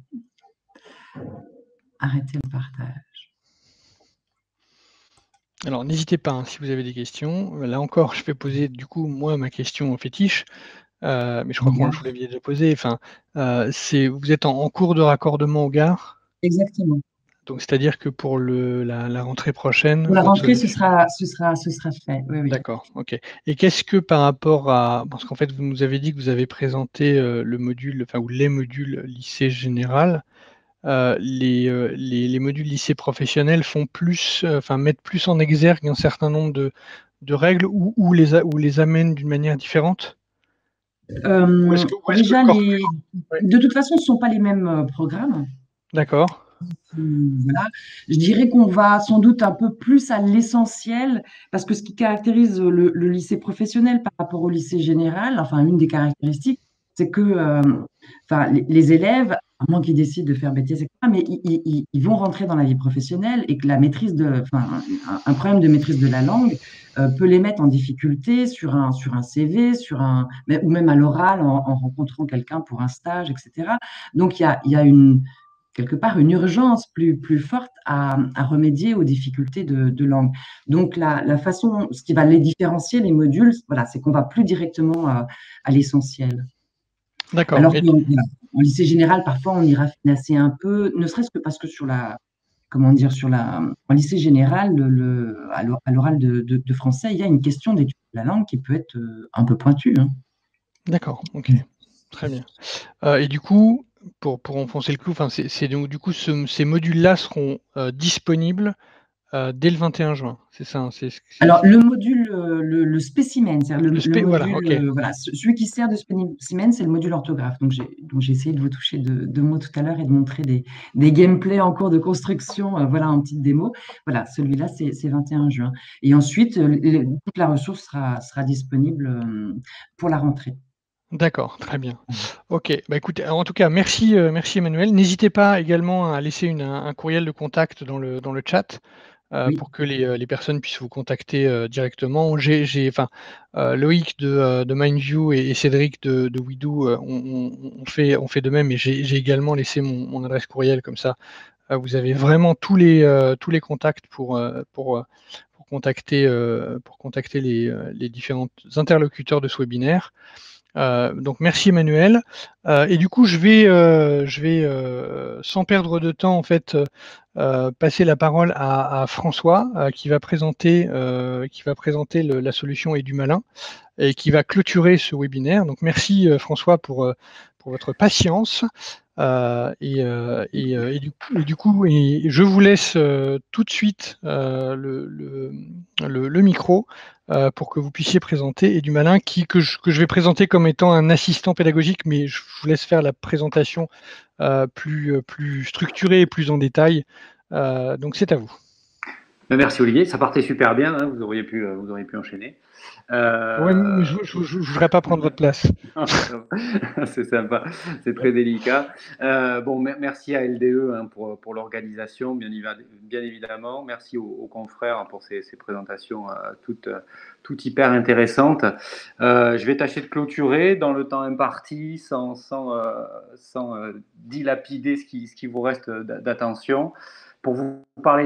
Speaker 5: Arrêtez le partage.
Speaker 1: Alors, n'hésitez pas, hein, si vous avez des questions. Là encore, je vais poser du coup, moi, ma question au fétiche. Euh, mais je crois qu'on je vous l'avais déjà posé. Enfin, euh, c'est, vous êtes en, en cours de raccordement au gare.
Speaker 5: Exactement.
Speaker 1: Donc, c'est-à-dire que pour le, la, la rentrée prochaine.
Speaker 5: Pour la rentrée, ce sera, ce, sera, ce sera fait. Oui, oui.
Speaker 1: D'accord, ok. Et qu'est-ce que par rapport à. Parce qu'en fait, vous nous avez dit que vous avez présenté euh, le module, enfin, ou les modules lycée général. Euh, les, euh, les, les modules lycée professionnel font plus, euh, enfin, mettent plus en exergue un certain nombre de, de règles ou, ou, les, ou les amènent d'une manière différente?
Speaker 5: Euh, ou est-ce que, ou est-ce déjà, que les... ouais. De toute façon, ce ne sont pas les mêmes programmes.
Speaker 1: D'accord.
Speaker 5: Voilà. Je dirais qu'on va sans doute un peu plus à l'essentiel, parce que ce qui caractérise le, le lycée professionnel par rapport au lycée général, enfin, une des caractéristiques, c'est que euh, enfin, les, les élèves, à moins qu'ils décident de faire bêtises, et cetera, mais ils, ils, ils vont rentrer dans la vie professionnelle et que la maîtrise de, enfin, un, un problème de maîtrise de la langue euh, peut les mettre en difficulté sur un, sur un C V, sur un, ou même à l'oral en, en rencontrant quelqu'un pour un stage, et cetera. Donc, il y a, il y a une quelque part une urgence plus, plus forte à, à remédier aux difficultés de, de langue. Donc, la, la façon, ce qui va les différencier, les modules, voilà, c'est qu'on va plus directement à, à l'essentiel.
Speaker 1: D'accord.
Speaker 5: Alors qu'en en lycée général, parfois, on ira financer un peu, ne serait-ce que parce que sur la, comment dire, sur la, en lycée général, le, le- à l'o- à l'oral de, de- de français, il y a une question d'étude de la langue qui peut être euh, un peu pointue, hein.
Speaker 1: D'accord, ok, très bien. Euh, et du coup, pour, pour enfoncer le clou, enfin, c'est, c'est donc, du coup, ce- ces modules-là seront euh, disponibles euh, dès le vingt et un juin, c'est ça, hein, c'est, c'est-
Speaker 5: Alors, le module, euh, le, le spécimen, c'est-à-dire le,
Speaker 1: le
Speaker 5: le
Speaker 1: spé- voilà,
Speaker 5: module,
Speaker 1: ok,
Speaker 5: euh, voilà, ce- celui qui sert de spécimen, c'est le module orthographe. Donc, j'ai donc j'ai essayé de vous toucher deux, deux mots tout à l'heure et de montrer des, des gameplays en cours de construction, euh, voilà, en petite démo. Voilà, celui-là, c'est c'est vingt et un juin. Et ensuite, euh, le- toute la ressource sera, sera disponible euh, pour la rentrée.
Speaker 1: d'accord, très bien. Ok, bah écoutez, en tout cas, merci, euh, merci Emmanuel. N'hésitez pas également à laisser une- un, un courriel de contact dans le, dans le chat. Euh,
Speaker 5: Oui,
Speaker 1: pour que les, euh, les personnes puissent vous contacter euh, directement. J'ai, j'ai, enfin, euh, Loïc de, euh, de Mindview et, et Cédric de, de WeDo euh, on, on- on fait, on fait de même, et j'ai j'ai également laissé mon, mon adresse courriel, comme ça. Euh, vous avez vraiment tous les, euh, tous les contacts pour, euh, pour, euh, pour contacter, euh, pour contacter les, euh, les différents interlocuteurs de ce webinaire. Euh, donc merci Emmanuel. Euh, et du coup, je vais, euh, je vais euh, sans perdre de temps, en fait, euh, passer la parole à, à François, euh, qui va présenter, euh, qui va présenter le- la solution Edumalin et qui va clôturer ce webinaire. Donc merci euh, François pour, euh, pour votre patience. Euh, et, euh, et, euh, et du coup, et du coup, et je vous laisse euh, tout de suite euh, le, le, le- le micro euh, pour que vous puissiez présenter Edumalin, qui, que, je, que je vais présenter comme étant un assistant pédagogique, mais je vous laisse faire la présentation euh, plus, plus structurée et plus en détail. Euh, donc c'est à vous.
Speaker 6: Merci Olivier, ça partait super bien, hein, vous, auriez pu, euh, vous auriez pu enchaîner.
Speaker 1: Ouais, mais
Speaker 6: Euh...
Speaker 1: je ne voudrais pas prendre votre place.
Speaker 6: C'est sympa, c'est très délicat. Euh, bon, mer- merci à L D E hein, pour, pour l'organisation, bien, bien évidemment. Merci aux, aux confrères pour ces, ces présentations euh, toutes, toutes hyper intéressantes. Euh, je vais tâcher de clôturer dans le temps imparti sans, sans, euh, sans euh, dilapider ce qui, ce qui vous reste d'attention. Pour vous parler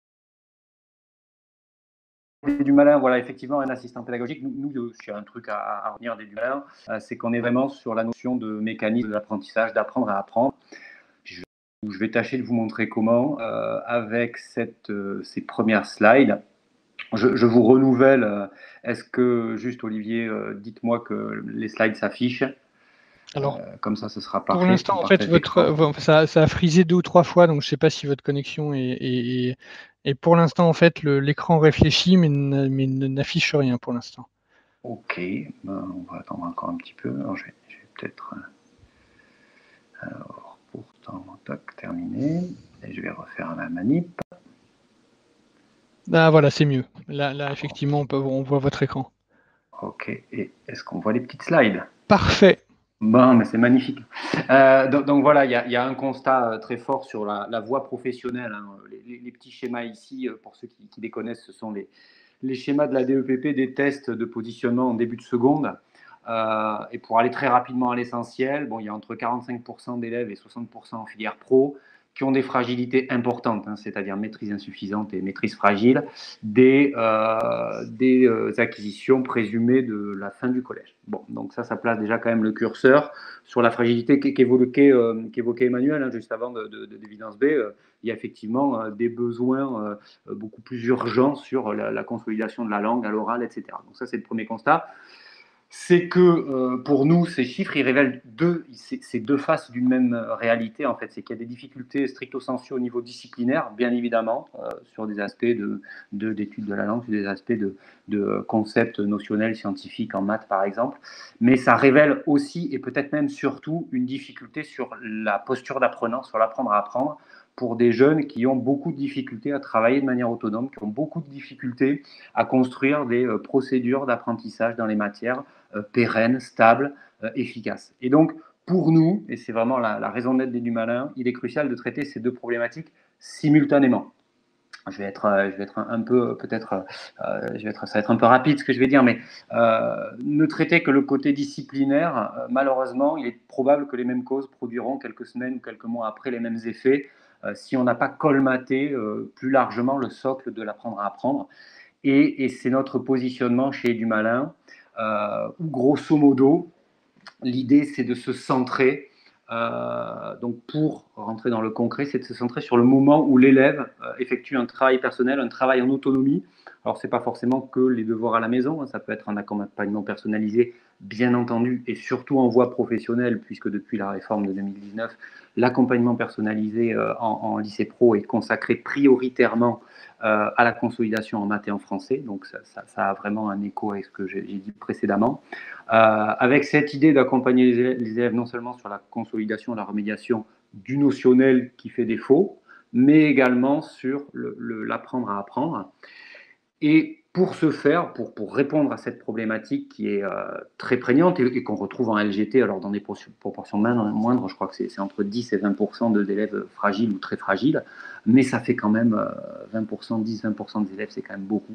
Speaker 6: d'Edumalin, voilà, effectivement, un assistant pédagogique. Nous, nous j'ai un truc à, à retenir d'Edumalin, euh, c'est qu'on est vraiment sur la notion de mécanisme d'apprentissage, d'apprendre à apprendre. Je, je vais tâcher de vous montrer comment, euh, avec cette, euh, ces premières slides. Je, je vous renouvelle, euh, est-ce que, juste Olivier, euh, dites-moi que les slides s'affichent.
Speaker 1: Alors,
Speaker 6: euh, comme ça, ce sera
Speaker 1: pour
Speaker 6: parfait.
Speaker 1: l'instant, en fait, votre, votre ça, ça a frisé deux ou trois fois, donc je ne sais pas si votre connexion est. est, est et pour l'instant, en fait, l'écran réfléchit, mais n'affiche rien pour l'instant.
Speaker 6: Ok, ben, on va attendre encore un petit peu. Alors, je vais, je vais peut-être. Alors, pourtant, tac, terminé. Et je vais refaire la manip.
Speaker 1: Ah, voilà, c'est mieux. Là, là effectivement, on, peut, on voit votre écran.
Speaker 6: Ok, et est-ce qu'on voit les petites slides?
Speaker 1: Parfait.
Speaker 6: Bon, mais c'est magnifique. Euh, donc, donc voilà, il y, y a un constat très fort sur la, la voie professionnelle. Hein. Les, les petits schémas ici, pour ceux qui, qui les connaissent, ce sont les, les schémas de la D E P P des tests de positionnement en début de seconde. Euh, et pour aller très rapidement à l'essentiel, bon, il y a entre quarante-cinq pour cent d'élèves et soixante pour cent en filière pro qui ont des fragilités importantes, hein, c'est-à-dire maîtrise insuffisante et maîtrise fragile, des, euh, des euh, acquisitions présumées de la fin du collège. Bon, donc ça, ça place déjà quand même le curseur sur la fragilité qu'évoquait, euh, qu'évoquait Emmanuel hein, juste avant de, de, de d'évidence B. Euh, il y a effectivement euh, des besoins euh, beaucoup plus urgents sur la, la consolidation de la langue à l'oral, et cetera. Donc ça, c'est le premier constat. C'est que euh, pour nous, ces chiffres, ils révèlent deux, ces deux faces d'une même réalité, en fait. C'est qu'il y a des difficultés stricto sensu au niveau disciplinaire, bien évidemment, euh, sur des aspects de, de, d'études de la langue, sur des aspects de, de concepts notionnels scientifiques en maths, par exemple. Mais ça révèle aussi, et peut-être même surtout, une difficulté sur la posture d'apprenant, sur l'apprendre à apprendre, pour des jeunes qui ont beaucoup de difficultés à travailler de manière autonome, qui ont beaucoup de difficultés à construire des euh, procédures d'apprentissage dans les matières euh, pérennes, stables, euh, efficaces. Et donc, pour nous, et c'est vraiment la, la raison d'être d'Edumalin, il est crucial de traiter ces deux problématiques simultanément. Je vais être, je vais être un, un peu, peut-être, euh, je vais être, ça va être un peu rapide ce que je vais dire, mais euh, ne traiter que le côté disciplinaire, euh, malheureusement, il est probable que les mêmes causes produiront quelques semaines ou quelques mois après les mêmes effets euh, si on n'a pas colmaté euh, plus largement le socle de l'apprendre à apprendre. Et, et c'est notre positionnement chez Edumalin, euh, où grosso modo, l'idée c'est de se centrer euh, donc pour rentrer dans le concret, c'est de se centrer sur le moment où l'élève euh, effectue un travail personnel, un travail en autonomie. Alors, ce n'est pas forcément que les devoirs à la maison, hein, ça peut être un accompagnement personnalisé, bien entendu, et surtout en voie professionnelle, puisque depuis la réforme de deux mille dix-neuf, l'accompagnement personnalisé euh, en, en lycée pro est consacré prioritairement euh, à la consolidation en maths et en français. Donc, ça, ça, ça a vraiment un écho avec ce que j'ai dit précédemment. Euh, avec cette idée d'accompagner les, les élèves non seulement sur la consolidation, la remédiation du notionnel qui fait défaut, mais également sur l'apprendre à apprendre. Et pour ce faire, pour, pour répondre à cette problématique qui est euh, très prégnante et, et qu'on retrouve en L G T, alors dans des proportions moindres, je crois que c'est entre dix et vingt pour cent d'élèves fragiles ou très fragiles, mais ça fait quand même euh, vingt pour cent, dix à vingt pour cent des élèves, c'est quand même beaucoup.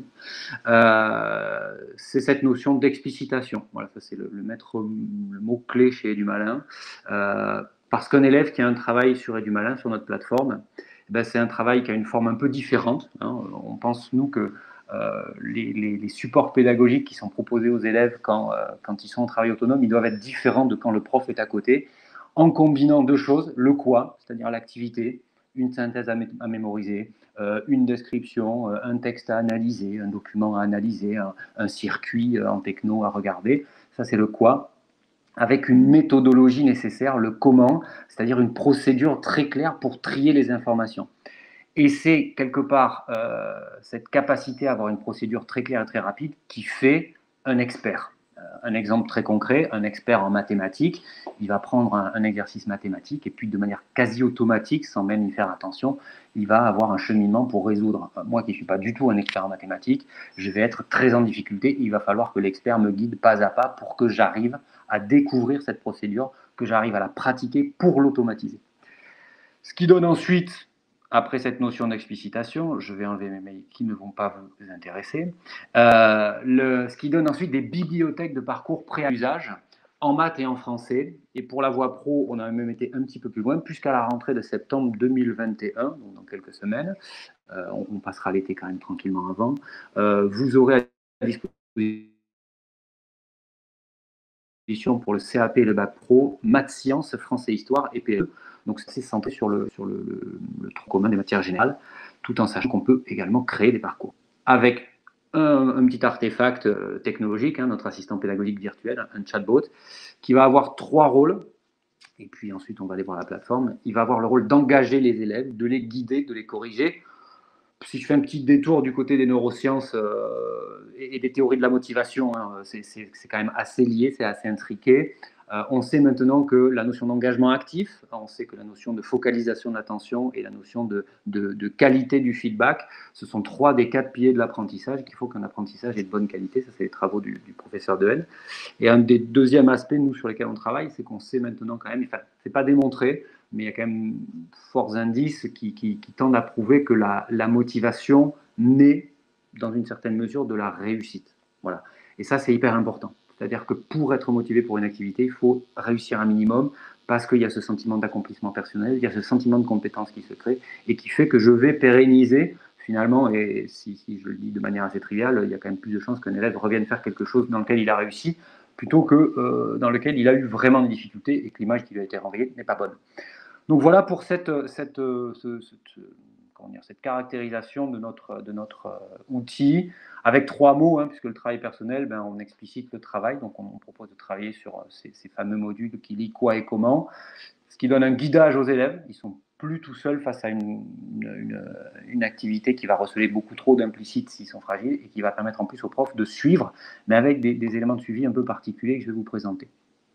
Speaker 6: Euh, c'est cette notion d'explicitation. Voilà, ça c'est le, le, maître, le mot-clé chez Dumalin. Euh, parce qu'un élève qui a un travail sur Dumalin, sur notre plateforme, ben, c'est un travail qui a une forme un peu différente. Hein. On pense, nous, que Euh, les, les, les supports pédagogiques qui sont proposés aux élèves quand, euh, quand ils sont en travail autonome, ils doivent être différents de quand le prof est à côté, en combinant deux choses, le quoi, c'est-à-dire l'activité, une synthèse à, mé à mémoriser, euh, une description, euh, un texte à analyser, un document à analyser, un, un circuit euh, en techno à regarder, ça c'est le quoi, avec une méthodologie nécessaire, le comment, c'est-à-dire une procédure très claire pour trier les informations. Et c'est quelque part euh, cette capacité à avoir une procédure très claire et très rapide qui fait un expert. Euh, un exemple très concret, un expert en mathématiques, il va prendre un, un exercice mathématique et puis de manière quasi automatique, sans même y faire attention, il va avoir un cheminement pour résoudre. Moi qui ne suis pas du tout un expert en mathématiques, je vais être très en difficulté. Il va falloir que l'expert me guide pas à pas pour que j'arrive à découvrir cette procédure, que j'arrive à la pratiquer pour l'automatiser. Ce qui donne ensuite, après cette notion d'explicitation, je vais enlever mes mails qui ne vont pas vous intéresser, euh, le, ce qui donne ensuite des bibliothèques de parcours prêts à l'usage en maths et en français. Et pour la voie pro, on a même été un petit peu plus loin, puisqu'à la rentrée de septembre deux mille vingt et un, donc dans quelques semaines, euh, on, on passera l'été quand même tranquillement avant, euh, vous aurez à disposition pour le C A P et le bac pro, maths, sciences, français, histoire et P E. Donc c'est centré sur le, sur le, le, le tronc commun des matières générales, tout en sachant qu'on peut également créer des parcours. Avec un, un petit artefact euh, technologique, hein, notre assistant pédagogique virtuel, un chatbot, qui va avoir trois rôles. Et puis ensuite, on va aller voir la plateforme. Il va avoir le rôle d'engager les élèves, de les guider, de les corriger. Si je fais un petit détour du côté des neurosciences euh, et, et des théories de la motivation, hein, c'est quand même assez lié, c'est assez intriqué. Euh, on sait maintenant que la notion d'engagement actif, on sait que la notion de focalisation de l'attention et la notion de, de, de qualité du feedback, ce sont trois des quatre piliers de l'apprentissage, qu'il faut qu'un apprentissage ait de bonne qualité. Ça, c'est les travaux du, du professeur Dehaene. Et un des deuxièmes aspects, nous, sur lesquels on travaille, c'est qu'on sait maintenant quand même, enfin, c'est pas démontré, mais il y a quand même forts indices qui, qui, qui tendent à prouver que la, la motivation naît, dans une certaine mesure, de la réussite. Voilà. Et ça, c'est hyper important. C'est-à-dire que pour être motivé pour une activité, il faut réussir un minimum parce qu'il y a ce sentiment d'accomplissement personnel, il y a ce sentiment de compétence qui se crée et qui fait que je vais pérenniser finalement, et si, si je le dis de manière assez triviale, il y a quand même plus de chances qu'un élève revienne faire quelque chose dans lequel il a réussi plutôt que euh, dans lequel il a eu vraiment des difficultés et que l'image qui lui a été renvoyée n'est pas bonne. Donc voilà pour cette, cette, ce, cette, comment dire, cette caractérisation de notre, de notre euh, outil, avec trois mots, hein, puisque le travail personnel, ben, on explicite le travail, donc on, on propose de travailler sur ces, ces fameux modules qui lient quoi et comment, ce qui donne un guidage aux élèves. Ils ne sont plus tout seuls face à une, une, une, une activité qui va receler beaucoup trop d'implicites s'ils sont fragiles et qui va permettre en plus aux profs de suivre, mais avec des, des éléments de suivi un peu particuliers que je vais vous présenter.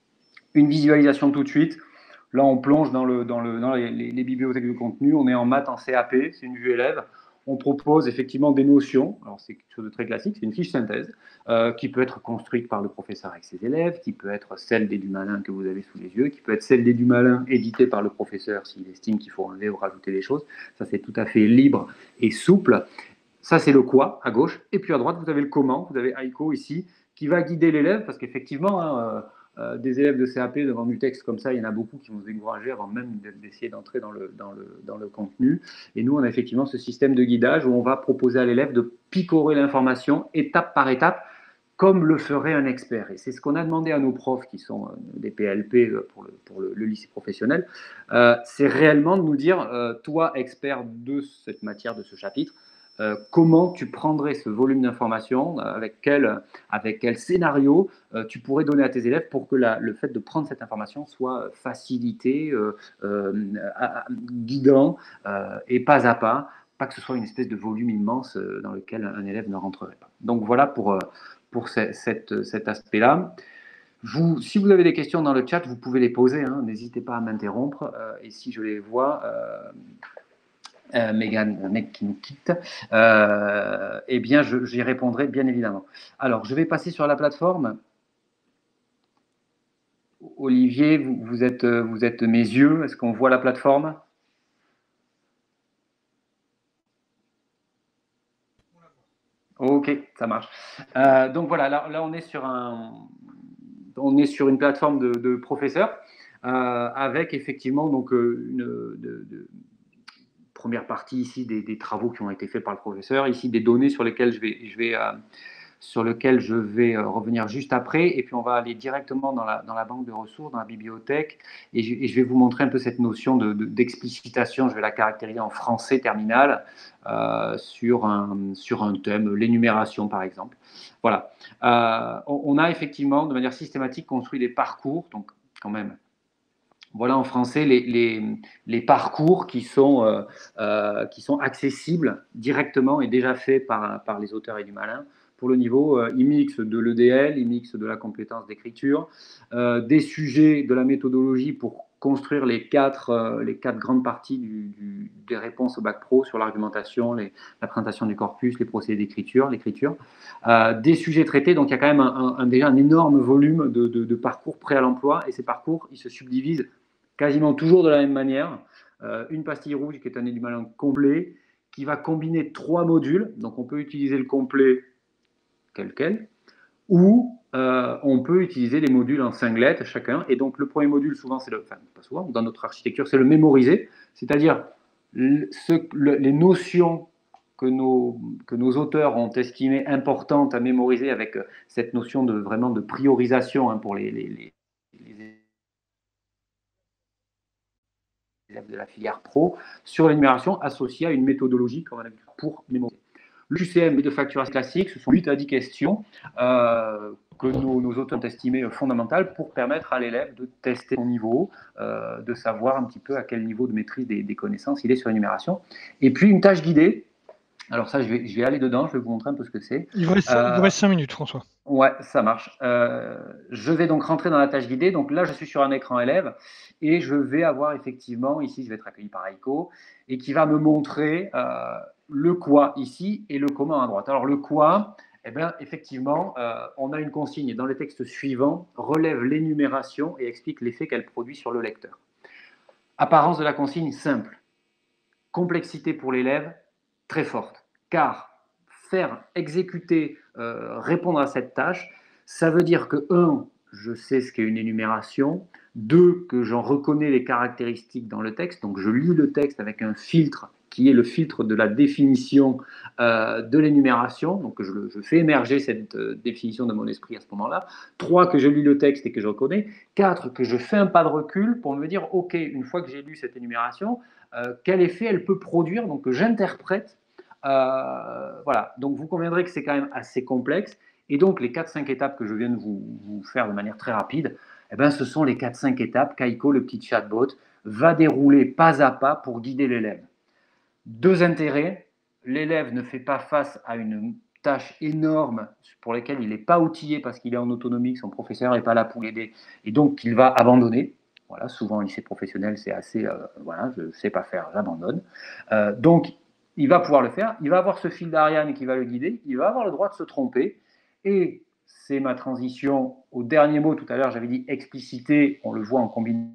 Speaker 6: Une visualisation tout de suite. Là, on plonge dans, le, dans, le, dans les, les, les bibliothèques de contenu. On est en maths, en C A P, c'est une vue élève. On propose effectivement des notions. Alors, c'est quelque chose de très classique, c'est une fiche synthèse euh, qui peut être construite par le professeur avec ses élèves, qui peut être celle des Dumalin que vous avez sous les yeux, qui peut être celle des Dumalin éditée par le professeur s'il estime qu'il faut enlever ou rajouter des choses. Ça, c'est tout à fait libre et souple. Ça, c'est le quoi à gauche. Et puis à droite, vous avez le comment. Vous avez Aiko ici qui va guider l'élève parce qu'effectivement, hein, Euh, des élèves de C A P devant du texte comme ça, il y en a beaucoup qui vont se décourager avant même d'essayer d'entrer dans le, dans, le, dans le contenu. Et nous, on a effectivement ce système de guidage où on va proposer à l'élève de picorer l'information étape par étape comme le ferait un expert. Et c'est ce qu'on a demandé à nos profs, qui sont euh, des P L P pour le, pour le, le lycée professionnel, euh, c'est réellement de nous dire, euh, toi, expert de cette matière, de ce chapitre, euh, comment tu prendrais ce volume d'informations, euh, avec, quel, avec quel scénario euh, tu pourrais donner à tes élèves pour que la, le fait de prendre cette information soit facilité, euh, euh, guidant euh, et pas à pas, pas que ce soit une espèce de volume immense euh, dans lequel un élève ne rentrerait pas. Donc voilà pour... Euh, pour ce, cette, cet aspect-là. Vous, si vous avez des questions dans le chat, vous pouvez les poser, hein, n'hésitez pas à m'interrompre, euh, et si je les vois, euh, euh, Mégane, un mec qui nous quitte, euh, eh bien j'y répondrai bien évidemment. Alors, je vais passer sur la plateforme. Olivier, vous, vous, êtes, vous êtes mes yeux, est-ce qu'on voit la plateforme ? Ok, ça marche. Euh, donc voilà, là, là on est sur un, on est sur une plateforme de, de professeurs euh, avec effectivement donc une de, de, première partie ici des, des travaux qui ont été faits par le professeur, ici des données sur lesquelles je vais, je vais euh, sur lequel je vais revenir juste après, et puis on va aller directement dans la, dans la banque de ressources, dans la bibliothèque, et je, et je vais vous montrer un peu cette notion de, de, d'explicitation, je vais la caractériser en français terminal, euh, sur, un, sur un thème, l'énumération par exemple. Voilà. Euh, on, on a effectivement, de manière systématique, construit des parcours, donc quand même, voilà en français les, les, les parcours qui sont, euh, euh, qui sont accessibles directement et déjà faits par, par les auteurs et du malin. Pour le niveau euh, I M I X de l'E D L, I M I X de la compétence d'écriture, euh, des sujets de la méthodologie pour construire les quatre, euh, les quatre grandes parties du, du, des réponses au bac pro sur l'argumentation, la présentation du corpus, les procédés d'écriture, l'écriture, euh, des sujets traités. Donc il y a quand même un, un, déjà un énorme volume de, de, de parcours prêts à l'emploi, et ces parcours, ils se subdivisent quasiment toujours de la même manière. Euh, une pastille rouge qui est un du malin complet, qui va combiner trois modules. Donc on peut utiliser le complet quel quel, ou euh, on peut utiliser les modules en cinglettes chacun. Et donc le premier module, souvent, c'est le, enfin pas souvent, dans notre architecture, c'est le mémoriser, c'est-à-dire ce, le, les notions que nos, que nos auteurs ont estimées importantes à mémoriser, avec cette notion de vraiment de priorisation hein, pour les, les, les, les élèves de la filière pro, sur l'énumération associée à une méthodologie pour mémoriser. L'U C M et de facturation classique, ce sont huit à dix questions euh, que nos, nos auteurs ont estimées fondamentales pour permettre à l'élève de tester son niveau, euh, de savoir un petit peu à quel niveau de maîtrise des, des connaissances il est sur l'énumération. Et puis une tâche guidée. Alors ça, je vais, je vais aller dedans, je vais vous montrer un peu ce que c'est.
Speaker 1: Il vous reste, euh, il vous reste cinq minutes, François.
Speaker 6: Ouais, ça marche. Euh, je vais donc rentrer dans la tâche guidée. Donc là, je suis sur un écran élève et je vais avoir effectivement, ici, je vais être accueilli par Aiko, et qui va me montrer euh, le quoi ici et le comment à droite. Alors le quoi, eh bien, effectivement, euh, on a une consigne dans les textes suivants, relève l'énumération et explique l'effet qu'elle produit sur le lecteur. Apparence de la consigne simple. Complexité pour l'élève très forte, car faire exécuter, euh, répondre à cette tâche, ça veut dire que, un, je sais ce qu'est une énumération, deux, que j'en reconnais les caractéristiques dans le texte, donc je lis le texte avec un filtre qui est le filtre de la définition euh, de l'énumération, donc je, je fais émerger cette euh, définition de mon esprit à ce moment-là, trois, que je lis le texte et que je reconnais, quatre, que je fais un pas de recul pour me dire, ok, une fois que j'ai lu cette énumération, euh, quel effet elle peut produire, donc que j'interprète. Euh, voilà, donc vous conviendrez que c'est quand même assez complexe, et donc les quatre cinq étapes que je viens de vous, vous faire de manière très rapide, eh ben, ce sont les quatre cinq étapes qu'Aiko, le petit chatbot, va dérouler pas à pas pour guider l'élève. Deux intérêts, l'élève ne fait pas face à une tâche énorme pour laquelle il n'est pas outillé parce qu'il est en autonomie, que son professeur n'est pas là pour l'aider, et donc qu'il va abandonner. Voilà, souvent au lycée professionnel, c'est assez, euh, voilà, je ne sais pas faire, j'abandonne. Euh, donc, il va pouvoir le faire, il va avoir ce fil d'Ariane qui va le guider, il va avoir le droit de se tromper, et c'est ma transition au dernier mot. Tout à l'heure, j'avais dit explicité, on le voit en combinant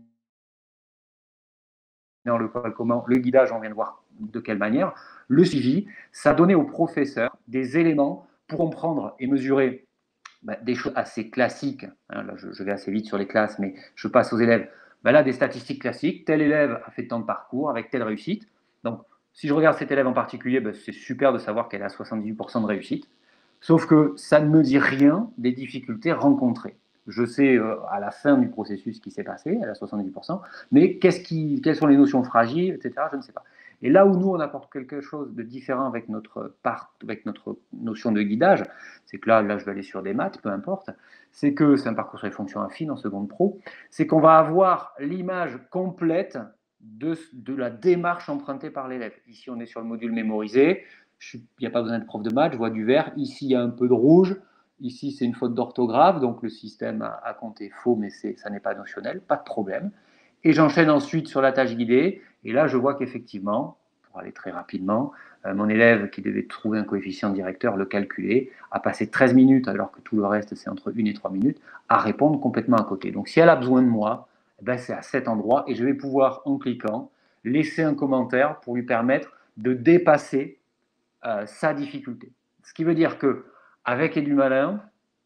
Speaker 6: le quoi, comment, le guidage, on vient de voir de quelle manière, le suivi, ça a donné au professeur des éléments pour comprendre et mesurer bah, des choses assez classiques, hein, là je, je vais assez vite sur les classes, mais je passe aux élèves, bah, là des statistiques classiques, tel élève a fait tant de parcours avec telle réussite, donc si je regarde cet élève en particulier, bah, c'est super de savoir qu'elle a soixante-dix-huit pour cent de réussite. Sauf que ça ne me dit rien des difficultés rencontrées. Je sais euh, à la fin du processus ce qui s'est passé, à la soixante-dix pour cent, mais qu'est-ce qui, quelles sont les notions fragiles, et cetera, je ne sais pas. Et là où nous, on apporte quelque chose de différent avec notre, part, avec notre notion de guidage, c'est que là, là, je vais aller sur des maths, peu importe, c'est que c'est un parcours sur les fonctions affines en seconde pro, c'est qu'on va avoir l'image complète de, de la démarche empruntée par l'élève. Ici, on est sur le module mémorisé, il n'y a pas besoin de prof de maths, je vois du vert, ici, il y a un peu de rouge, ici, c'est une faute d'orthographe, donc le système a, a compté faux, mais ça n'est pas notionnel, pas de problème. Et j'enchaîne ensuite sur la tâche guidée, et là, je vois qu'effectivement, pour aller très rapidement, euh, mon élève qui devait trouver un coefficient directeur, le calculer, a passé treize minutes, alors que tout le reste, c'est entre une et trois minutes, à répondre complètement à côté. Donc, si elle a besoin de moi, eh ben, c'est à cet endroit, et je vais pouvoir, en cliquant, laisser un commentaire pour lui permettre de dépasser euh, sa difficulté. Ce qui veut dire que avec Edumalin,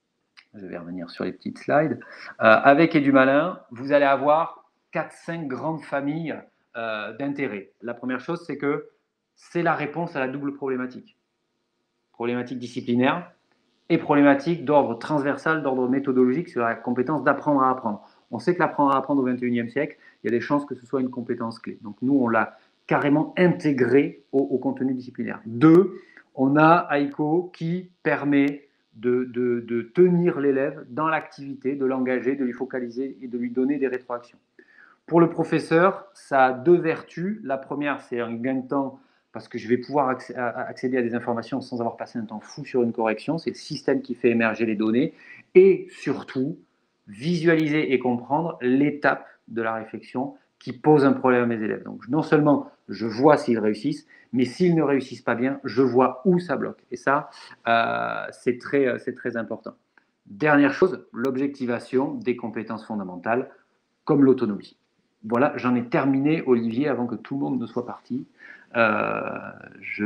Speaker 6: je vais revenir sur les petites slides, euh, avec Edumalin, vous allez avoir quatre cinq grandes familles euh, d'intérêts. La première chose, c'est que c'est la réponse à la double problématique. Problématique disciplinaire et problématique d'ordre transversal, d'ordre méthodologique sur la compétence d'apprendre à apprendre. On sait que l'apprendre à apprendre au vingt et unième siècle, il y a des chances que ce soit une compétence clé. Donc nous, on l'a carrément intégré au, au contenu disciplinaire. Deux, on a Aiko qui permet de, de, de tenir l'élève dans l'activité, de l'engager, de lui focaliser et de lui donner des rétroactions. Pour le professeur, ça a deux vertus. La première, c'est un gain de temps parce que je vais pouvoir accéder à des informations sans avoir passé un temps fou sur une correction. C'est le système qui fait émerger les données. Et surtout, visualiser et comprendre l'étape de la réflexion qui pose un problème à mes élèves. Donc, non seulement je vois s'ils réussissent, mais s'ils ne réussissent pas bien, je vois où ça bloque. Et ça, euh, c'est très, c'est très important. Dernière chose, l'objectivation des compétences fondamentales, comme l'autonomie. Voilà, j'en ai terminé, Olivier, avant que tout le monde ne soit parti. Euh, je,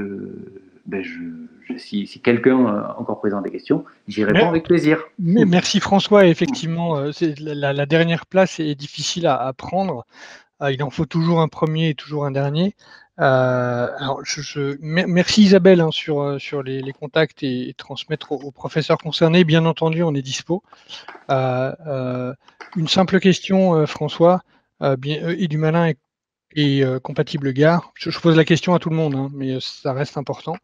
Speaker 6: ben je, je, si si quelqu'un a encore présent des questions, j'y réponds mais, avec plaisir.
Speaker 1: Mais merci François, effectivement, euh, la, la dernière place est difficile à, à prendre. Euh, il en faut toujours un premier et toujours un dernier. Euh, alors je, je, merci Isabelle hein, sur, sur les, les contacts et, et transmettre aux, aux professeurs concernés. Bien entendu, on est dispo. Euh, euh, une simple question, euh, François. Euh, bien, euh, Edumalin est, est euh, compatible Gare. Je, je pose la question à tout le monde, hein, mais ça reste important.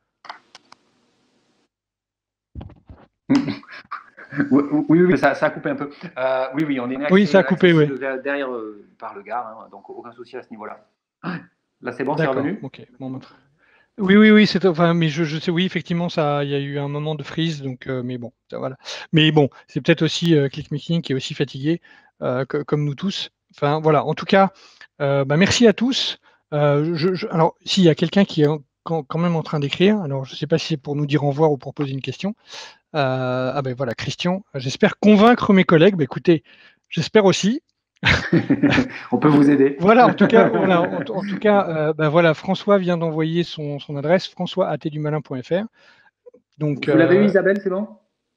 Speaker 6: Oui, oui, oui, ça, ça a coupé un peu. Euh, oui, oui, on est
Speaker 1: oui, ça a coupé, oui.
Speaker 6: derrière euh, par le Gard, hein, donc aucun souci à ce niveau-là. Là, c'est bon, c'est
Speaker 1: D'accord.
Speaker 6: revenu.
Speaker 1: Ok. Bon, oui, oui, oui, c'est enfin, mais je, je sais, oui, effectivement, ça, il y a eu un moment de freeze, donc, euh, mais bon, ça, voilà. Mais bon, c'est peut-être aussi euh, ClickMaking qui est aussi fatigué, euh, que, comme nous tous. Enfin, voilà. En tout cas, euh, bah, merci à tous. Euh, je, je, alors, s'il y a quelqu'un qui est quand, quand même en train d'écrire, alors je ne sais pas si c'est pour nous dire au revoir ou pour poser une question. Euh, ah ben voilà, Christian. J'espère convaincre mes collègues. Bah, écoutez, j'espère aussi.
Speaker 6: On peut vous aider.
Speaker 1: Voilà, en tout cas, voilà, en, en tout cas, euh, ben voilà, François vient d'envoyer son, son adresse, françois arobase tedumalin point f r. Donc,
Speaker 6: vous l'avez
Speaker 1: euh,
Speaker 6: eu, Isabelle, c'est bon?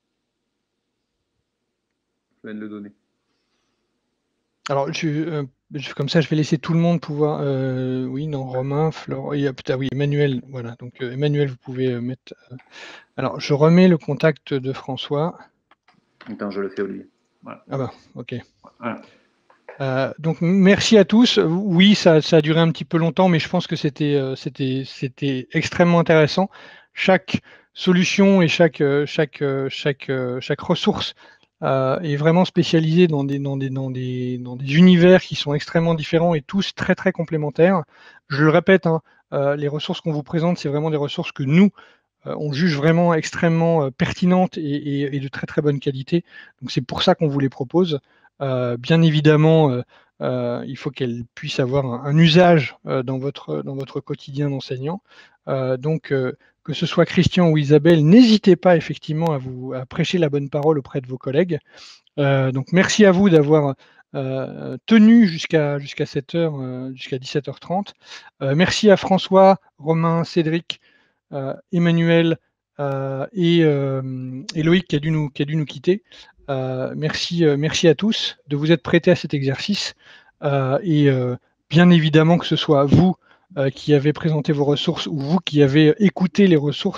Speaker 6: Je viens de le donner.
Speaker 1: Alors, je, euh, je, comme ça, je vais laisser tout le monde pouvoir. Euh, oui, non, Romain, Florent, il y a, putain, oui, Emmanuel, voilà. Donc, euh, Emmanuel, vous pouvez euh, mettre. Euh, alors, je remets le contact de François.
Speaker 6: Attends, je le fais, Olivier. Voilà.
Speaker 1: Ah bah, ok.
Speaker 6: Voilà.
Speaker 1: Euh, donc merci à tous. Oui, ça, ça a duré un petit peu longtemps, mais je pense que c'était euh, c'était c'était extrêmement intéressant. Chaque solution et chaque chaque chaque chaque ressource euh, est vraiment spécialisée dans des dans des dans des dans des univers qui sont extrêmement différents et tous très très complémentaires. Je le répète, hein, euh, les ressources qu'on vous présente, c'est vraiment des ressources que nous euh, on juge vraiment extrêmement euh, pertinentes et, et, et de très très bonne qualité. Donc c'est pour ça qu'on vous les propose. Euh, bien évidemment, euh, euh, il faut qu'elle puisse avoir un, un usage euh, dans, votre, dans votre quotidien d'enseignant. Euh, donc, euh, que ce soit Christian ou Isabelle, n'hésitez pas effectivement à vous à prêcher la bonne parole auprès de vos collègues. Euh, donc, merci à vous d'avoir euh, tenu jusqu'à jusqu'à cette heure, euh, jusqu'à dix-sept heures trente. Euh, merci à François, Romain, Cédric, euh, Emmanuel euh, et, euh, et Loïc qui a dû nous, qui a dû nous quitter. Euh, merci, euh, merci à tous de vous être prêtés à cet exercice euh, et euh, bien évidemment que ce soit vous euh, qui avez présenté vos ressources ou vous qui avez écouté les ressources,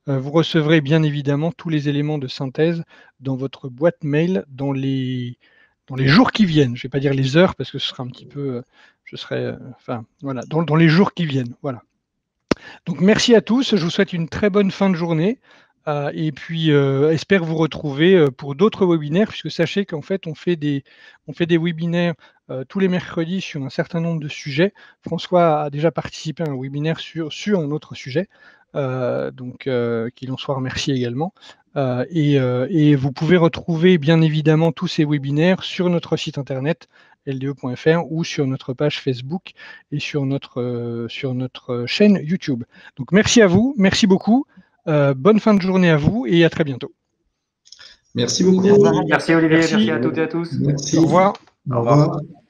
Speaker 1: euh, vous recevrez bien évidemment tous les éléments de synthèse dans votre boîte mail dans les, dans les jours qui viennent. Je ne vais pas dire les heures parce que ce sera un petit peu, euh, je serai, euh, enfin voilà, dans, dans les jours qui viennent. Voilà. Donc merci à tous, je vous souhaite une très bonne fin de journée. Euh, et puis, euh, espère vous retrouver euh, pour d'autres webinaires, puisque sachez qu'en fait, on fait des, on fait des webinaires euh, tous les mercredis sur un certain nombre de sujets. François a déjà participé à un webinaire sur, sur un autre sujet, euh, donc euh, qu'il en soit remercié également. Euh, et, euh, et vous pouvez retrouver bien évidemment tous ces webinaires sur notre site internet L D E point F R ou sur notre page Facebook et sur notre, euh, sur notre chaîne YouTube. Donc merci à vous, merci beaucoup. Euh, bonne fin de journée à vous et à très bientôt.
Speaker 3: Merci beaucoup.
Speaker 6: Merci Olivier,
Speaker 1: merci,
Speaker 6: merci à toutes et à tous.
Speaker 3: Merci.
Speaker 1: Au revoir.
Speaker 3: Au revoir.